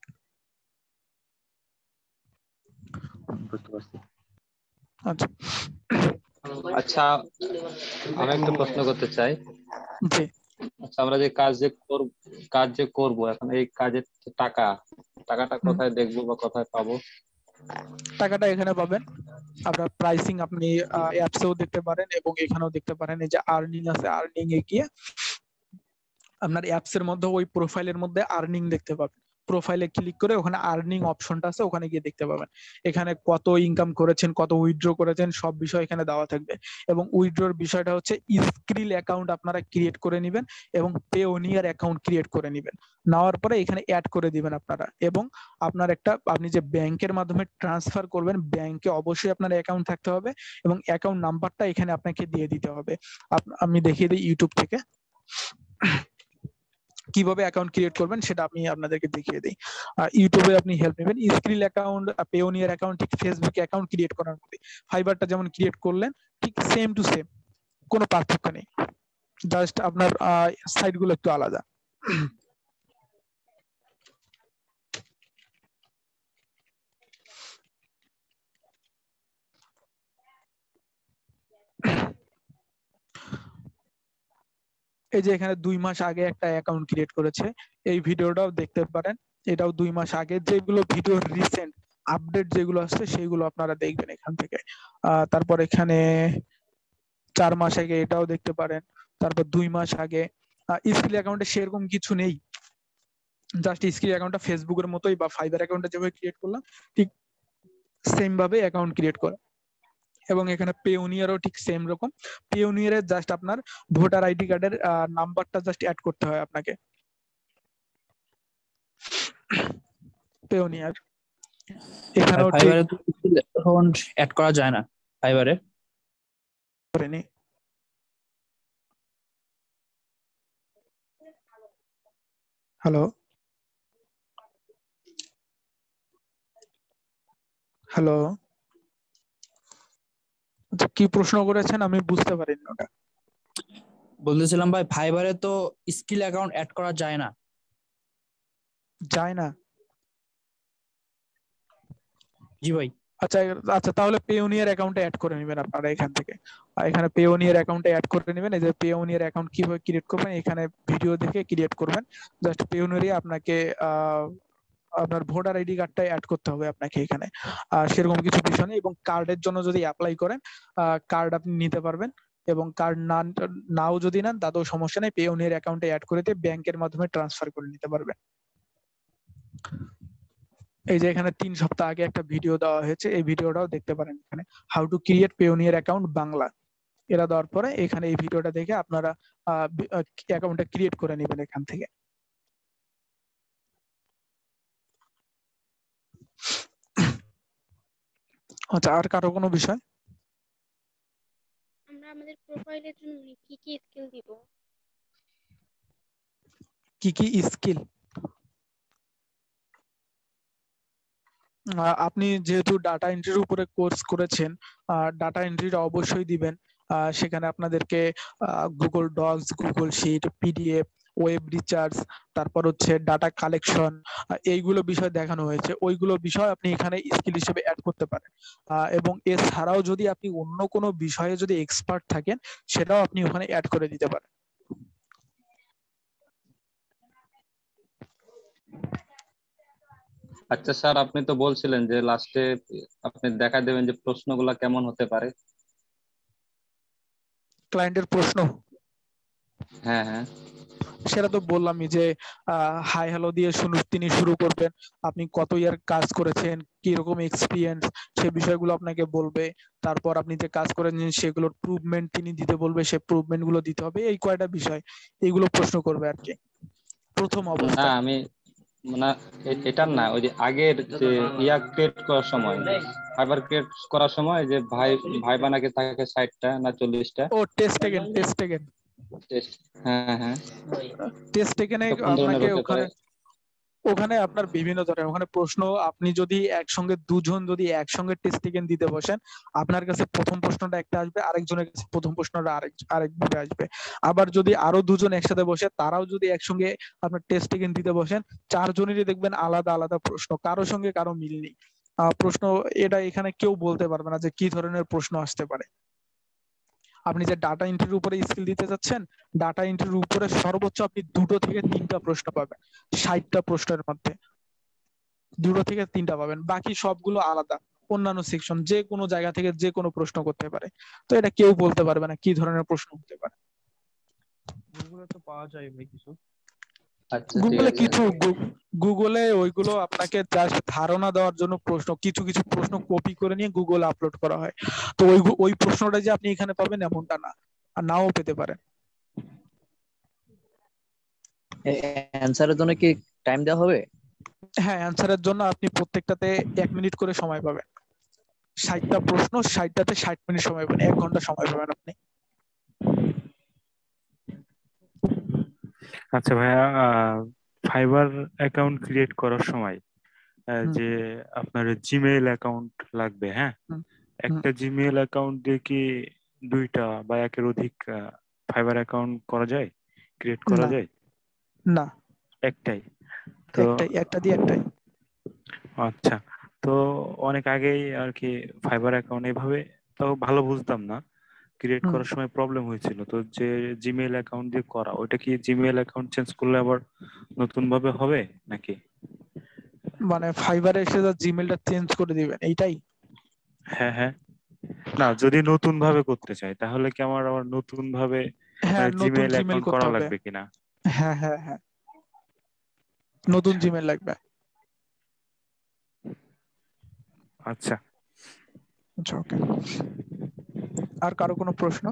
বুঝতে পারছি। আচ্ছা আচ্ছা, আমি একটা প্রশ্ন করতে চাই। জি, আচ্ছা, আমরা যে কাজ যে করব এখন, এই কাজের যে টাকাটা কোথায় দেখবো বা কোথায় পাবো? টাকাটা এখানে পাবেন। আপনার প্রাইসিং আপনি অ্যাপসেও দেখতে পারেন এবং এখানেও দেখতে পারেন। এই যে আর্নিং আছে, আর্নিং এ গিয়ে আপনার অ্যাপস এর মধ্যে ওই প্রোফাইলের মধ্যে আর্নিং দেখতে পাবেন। প্রোফাইলে ক্লিক করে ওখানে আর্নিং অপশনটা আছে, ওখানে গিয়ে দেখতে পাবেন। এখানে কত ইনকাম করেছেন, কত উইথড্র করেছেন, সব বিষয় এখানে দেওয়া থাকবে। এবং উইথড্রর বিষয়টা হচ্ছে স্ক্রিল অ্যাকাউন্ট আপনারা ক্রিয়েট করে নেবেন এবং পেওনিয়ার অ্যাকাউন্ট ক্রিয়েট করে নেবেন। নেওয়ার পরে এখানে অ্যাড করে দিবেন আপনারা। এবং আপনার আপনি যে ব্যাংকের মাধ্যমে ট্রান্সফার করবেন, ব্যাংকে অবশ্যই আপনার অ্যাকাউন্ট থাকতে হবে এবং অ্যাকাউন্ট নাম্বারটা এখানে আপনাকে দিয়ে দিতে হবে। আমি দেখিয়ে দিই ইউটিউব থেকে কিভাবে অ্যাকাউন্ট ক্রিয়েট করবেন, সেটা আমি আপনাদেরকে দেখিয়ে দিই। ইউটিউবে আপনি হেল্প নেবেন। স্ক্রিল অ্যাকাউন্ট, পেওনিয়ার অ্যাকাউন্ট ঠিক ফেসবুক অ্যাকাউন্ট ক্রিয়েট করার মতো, ফাইবারটা যেমন ক্রিয়েট করলেন ঠিক সেম টু সেম, কোনো পার্থক্য নেই, জাস্ট আপনার সাইট গুলো একটু আলাদা। এই যে এখানে 2 মাস আগে একটা অ্যাকাউন্ট ক্রিয়েট করেছে, এই ভিডিওটাও দেখতে পারেন। এটাও 2 মাস আগে। যেগুলো ভিডিও রিসেন্ট আপডেট যেগুলো আসছে সেইগুলো আপনারা দেখবেন এখান থেকে। তারপর এখানে 4 মাস আগে এটাও দেখতে পারেন। তারপর 2 মাস আগে। স্কিল অ্যাকাউন্টে সেরকম কিছু নেই, জাস্ট স্কিল অ্যাকাউন্টটা ফেসবুকের মতোই বা ফাইবার অ্যাকাউন্টে যেভাবে ক্রিয়েট করলাম ঠিক সেম ভাবে অ্যাকাউন্ট ক্রিয়েট করা। এবং এখানে পেওনিয়ারও ঠিক সেম রকম। পেওনিয়ারের জাস্ট আপনার ভোটার আইডি কার্ডের নাম্বারটা জাস্ট অ্যাড করতে হয় আপনাকে। পেওনিয়ার এখানেও ঠিক ফাইবারে তো অ্যাকাউন্ট অ্যাড করা যায় না ফাইবারে। করেনি। হ্যালো হ্যালো, আচ্ছা কি প্রশ্ন করেছেন আমি বুঝতে পারিনি ওটা। বলতেছিলাম ভাই, ফাইবারে তো স্কিল অ্যাকাউন্ট অ্যাড করা যায় না। যায় না? জি ভাই। আচ্ছা আচ্ছা, তাহলে পেওনিয়ার অ্যাকাউন্টে অ্যাড করে নেবেন আপনারা এখান থেকে। এখানে পেওনিয়ার অ্যাকাউন্টে অ্যাড করে নেবেন। এই যে পেওনিয়ার অ্যাকাউন্ট কিভাবে ক্রিয়েট করবেন, এখানে ভিডিও দেখে ক্রিয়েট করবেন। জাস্ট পেওনিয়ারে আপনাকে আপনার ভোটার আইডি কার্ডটা অ্যাড করতে হবে আপনাকে এখানে। সেরকম কিছু বিষয় নেই। এবং কার্ডের জন্য যদি অ্যাপ্লাই করেন, কার্ড আপনি নিতে পারবেন। এবং কার্ড নাও যদি নেন তাতেও সমস্যা নেই, পেওনিয়ার অ্যাকাউন্টে অ্যাড করে দিয়ে ব্যাংকের মাধ্যমে ট্রান্সফার করে নিতে পারবেন। এই যে এখানে 3 সপ্তাহ আগে একটা ভিডিও দেওয়া হয়েছে, এই ভিডিওটাও দেখতে পারেন এখানে, how to create Payoneer account Bangla. এরা দেওয়ার পরে এখানে এই ভিডিওটা দেখে আপনারা অ্যাকাউন্টটা ক্রিয়েট করে নেবেন এখান থেকে। আচ্ছা, আর কারো কোনো বিষয়? আমরা আমাদের প্রোফাইলের জন্য কি কি স্কিল দিব? কি কি স্কিল? আপনি যেহেতু ডাটা এন্ট্রির উপরে কোর্স করেছেন, ডাটা এন্ট্রিটা অবশ্যই দিবেন। সেখানে আপনাদেরকে Google Docs, Google Sheet, PDF, web research, তারপর হচ্ছে ডাটা কালেকশন, এইগুলো বিষয় দেখানো হয়েছে। ওইগুলো বিষয় আপনি এখানে স্কিল হিসেবে অ্যাড করতে পারেন। এবং এছাড়াও যদি আপনি অন্য কোনো বিষয়ে যদি এক্সপার্ট থাকেন, সেটাও আপনি ওখানে অ্যাড করে দিতে পারেন। আচ্ছা স্যার, আপনি তো বলছিলেন যে লাস্টে আপনি দেখা দেবেন যে প্রশ্নগুলা কেমন হতে পারে। ক্লায়েন্টের প্রশ্ন, হ্যাঁ হ্যাঁ। সেটা তো বললামই যে হাই হ্যালো দিয়ে তিনি শুরু করবেন। আপনি কত ইয়ার কাজ করেছেন, কিরকম এক্সপিরিয়েন্স, সে বিষয়গুলো আপনাকে বলবে। তারপর আপনি যে কাজ করেছেন সেগুলোর প্রুভমেন্ট তিনি দিতে বলবে, সে প্রুভমেন্ট গুলো দিতে হবে। এই কয়টা বিষয় এইগুলো প্রশ্ন করবে আর কি প্রথম না অবস্থায়। আমি না, এটার না, ওই যে আগের যে ইয়া ক্রিয়েট করার সময়, ফাইবার ক্রিয়েট করার সময় যে ভাই বানাকে থাকে 60টা না 40টা ও test taken, test taken, test. হ্যাঁ হ্যাঁ। টেস্ট টেকেনে তো কোন ধরনের আপনাকে হতে পারে? ওখানে ওখানে আপনার বিভিন্ন ধরনের ওখানে প্রশ্ন। আপনি যদি একসঙ্গে দুজন যদি একসঙ্গে টেস্ট টেকেন দিতে বসেন, আপনার কাছে প্রথম প্রশ্নটা একটা আসবে, আরেকজনের কাছে প্রথম প্রশ্নটা আরেকভাবে আসবে। আবার যদি আরো দুজন একসাথে বসে তারাও যদি একসঙ্গে আপনার টেস্ট টেকেন দিতে বসেন, চারজনেরই দেখবেন আলাদা আলাদা প্রশ্ন, কারো সঙ্গে কারো মিল নেই। প্রশ্ন এটা এখানে কেউ বলতে পারবে না যে কি ধরনের প্রশ্ন আসতে পারে। আপনি যে ডাটা এন্ট্রির উপরে স্কিল দিতে যাচ্ছেন, ডাটা এন্ট্রির উপরে সর্বোচ্চ আপনি 2 থেকে 3টা প্রশ্ন পাবেন 60টা প্রশ্নের মধ্যে। 2 থেকে 3টা পাবেন, বাকি সবগুলো আলাদা অন্যান্য সেকশন, যে কোনো জায়গা থেকে যে কোনো প্রশ্ন করতে পারে। তো এটা কেউ বলতে পারবে না কি ধরনের প্রশ্ন হতে পারে। গুগলে তো পাওয়া যায় ভাই কিছু। আচ্ছা ঠিক গুগলে আছে। কিছু গুগলে ওইগুলো আপনাকে জাস্ট ধারণা দেওয়ার জন্য প্রশ্ন, কিছু কিছু প্রশ্ন কপি করে নিয়ে গুগলে আপলোড করা হয়। তো ওই প্রশ্নটা যে আপনি এখানে পাবেন এমনটা না, আর নাও পেতে পারেন। অ্যান্সারের জন্য কি টাইম দেওয়া হবে? হ্যাঁ, অ্যান্সারের জন্য আপনি প্রত্যেকটাতে 1 মিনিট করে সময় পাবেন। 60টা প্রশ্ন, 60টাতে 60 মিনিট সময় পাবেন, 1 ঘন্টা সময় পাবেন আপনি। আচ্ছা ভাইয়া, ফাইবার অ্যাকাউন্ট ক্রিয়েট করার সময় হুম, যে আপনার জিমেইল অ্যাকাউন্ট লাগবে, হ্যাঁ? হুম, হুম। একটা জিমেইল অ্যাকাউন্ট দিয়ে কি দুইটা বা একের অধিক ফাইবার অ্যাকাউন্ট করা যায়, ক্রিয়েট করা না, যায়? না, একটাই তো? একটা দিয়ে একটাই। আচ্ছা। তো অনেক আগেই আর কি ফাইবার অ্যাকাউন্ট এভাবে, তো ভালো বুঝতাম না, ক্রিয়েট হুম। করার সময় প্রবলেম হয়েছিল। তো যে জিমেইল অ্যাকাউন্ট দিয়ে করা, ওইটা কি জিমেইল অ্যাকাউন্ট চেঞ্জ করলে আবার নতুন ভাবে হবে নাকি? মানে ফাইবারে এসে জিমেলটা চেঞ্জ করে দিবেন এইটাই? হ্যাঁ হ্যাঁ। না, যদি নতুন ভাবে করতে চাই তাহলে কি আমার আবার নতুন ভাবে হ্যাঁ, মানে নতুন জিমেইল জিমেল অ্যাকাউন্ট করতে করা হবে। লাগবে কিনা? হ্যাঁ, হ্যাঁ, হ্যাঁ, নতুন আচ্ছা জিমেল লাগবে। আচ্ছা। আচ্ছা, ওকে। আর কারো কোনো প্রশ্ন?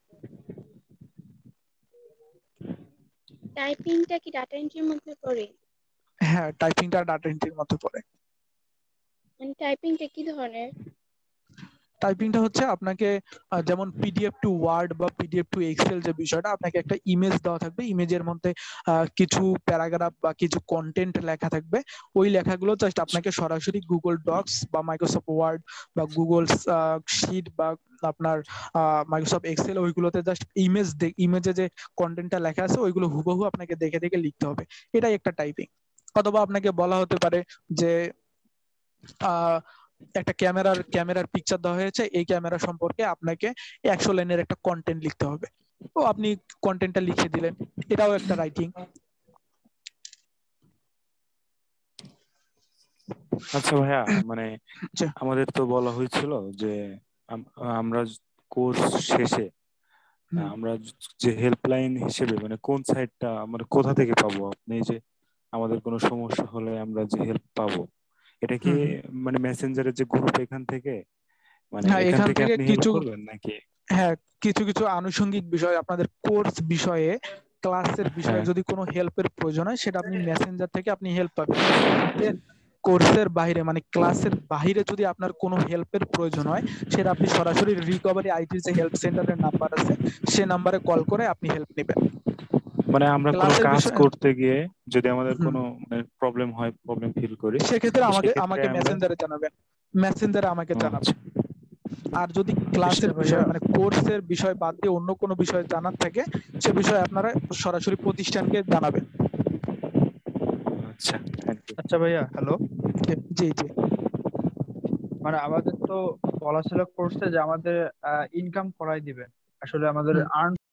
টাইপিংটা কি ডাটা এন্ট্রির মধ্যে পড়ে? হ্যাঁ, টাইপিংটা ডাটা এন্ট্রির মধ্যে পড়ে। মানে টাইপিংটা কি ধরনের? টাইপিংটা হচ্ছে আপনাকে যেমন পিডিএফ টু ওয়ার্ড বা পিডিএফ টু এক্সেল, যে বিষয়টা আপনাকে একটা ইমেজ দেওয়া থাকবে, ইমেজের মধ্যে কিছু প্যারাগ্রাফ বা কিছু কন্টেন্ট লেখা থাকবে। ওই লেখাগুলো জাস্ট আপনাকে সরাসরি গুগল ডকস বা মাইক্রোসফট ওয়ার্ড বা গুগল শিট বা আপনার মাইক্রোসফট এক্সেল, ওইগুলোতে জাস্ট ইমেজে যে কন্টেন্টটা লেখা আছে ওইগুলো হুবহু আপনাকে দেখে দেখে লিখতে হবে। এটাই একটা টাইপিং। অথবা আপনাকে বলা হতে পারে যে একটা ক্যামেরার পিকচার দেওয়া হয়েছে, এই ক্যামেরা সম্পর্কে আপনাকে 100 লাইনের একটা কন্টেন্ট লিখতে হবে। তো আপনি কন্টেন্টটা লিখে দিলেন, এটাও একটা রাইটিং। আচ্ছা ভাইয়া, মানে আচ্ছা। আমাদের তো বলা হয়েছিল যে আমরা কোর্স শেষে আমরা যে হেল্পলাইন হিসেবে মানে কোন সাইটটা মানে কোথা থেকে পাবো, আপনি যে আমাদের কোনো সমস্যা হলে আমরা যে হেল্প পাবো, এটা কি মানে মেসেঞ্জারের যে গ্রুপ এখান থেকে, মানে হ্যাঁ, এখান এখান থেকে থেকে আপনি হেল্প কিছু, করবেন নাকি? হ্যাঁ, কিছু কিছু আনুষঙ্গিক বিষয় আপনাদের কোর্স বিষয়ে, ক্লাসের বিষয়ে হ্যাঁ। যদি কোনো হেল্পের প্রয়োজন হয় সেটা আপনি মেসেঞ্জার থেকে আপনি হেল্প পাবেন। কোর্সের বাইরে মানে ক্লাসের বাইরে যদি আপনার কোনো হেল্পের প্রয়োজন হয়, সেটা আপনি সরাসরি রিকভারি আইটির যে হেল্প সেন্টারের নাম্বার আছে সে নাম্বারে কল করে আপনি হেল্প নেবেন। মানে আমরা কোনো ক্লাসের কাজ বিষয়ে করতে গিয়ে যদি আমাদের কোনো প্রবলেম হয়, প্রবলেম ফিল করি, সেক্ষেত্রে তো আমাকে সেক্ষেত্রে আমাকে আমরা মেসেঞ্জারে জানাবেন, মেসেঞ্জারে আমাকে জানাবেন। আচ্ছা। আর যদি ক্লাসের বিষয় মানে কোর্সের বিষয় বাদ দিয়ে অন্য কোনো বিষয় জানার থাকে, সে বিষয়ে আপনারা সরাসরি প্রতিষ্ঠানকে জানাবেন। আচ্ছা, থ্যাংক ইউ। আচ্ছা ভাইয়া, হ্যালো। জি জি। মানে আমাদের তো বলা ছিল কোর্সে যে আমাদের ইনকাম করাই দিবেন, আসলে আমাদের আর্ন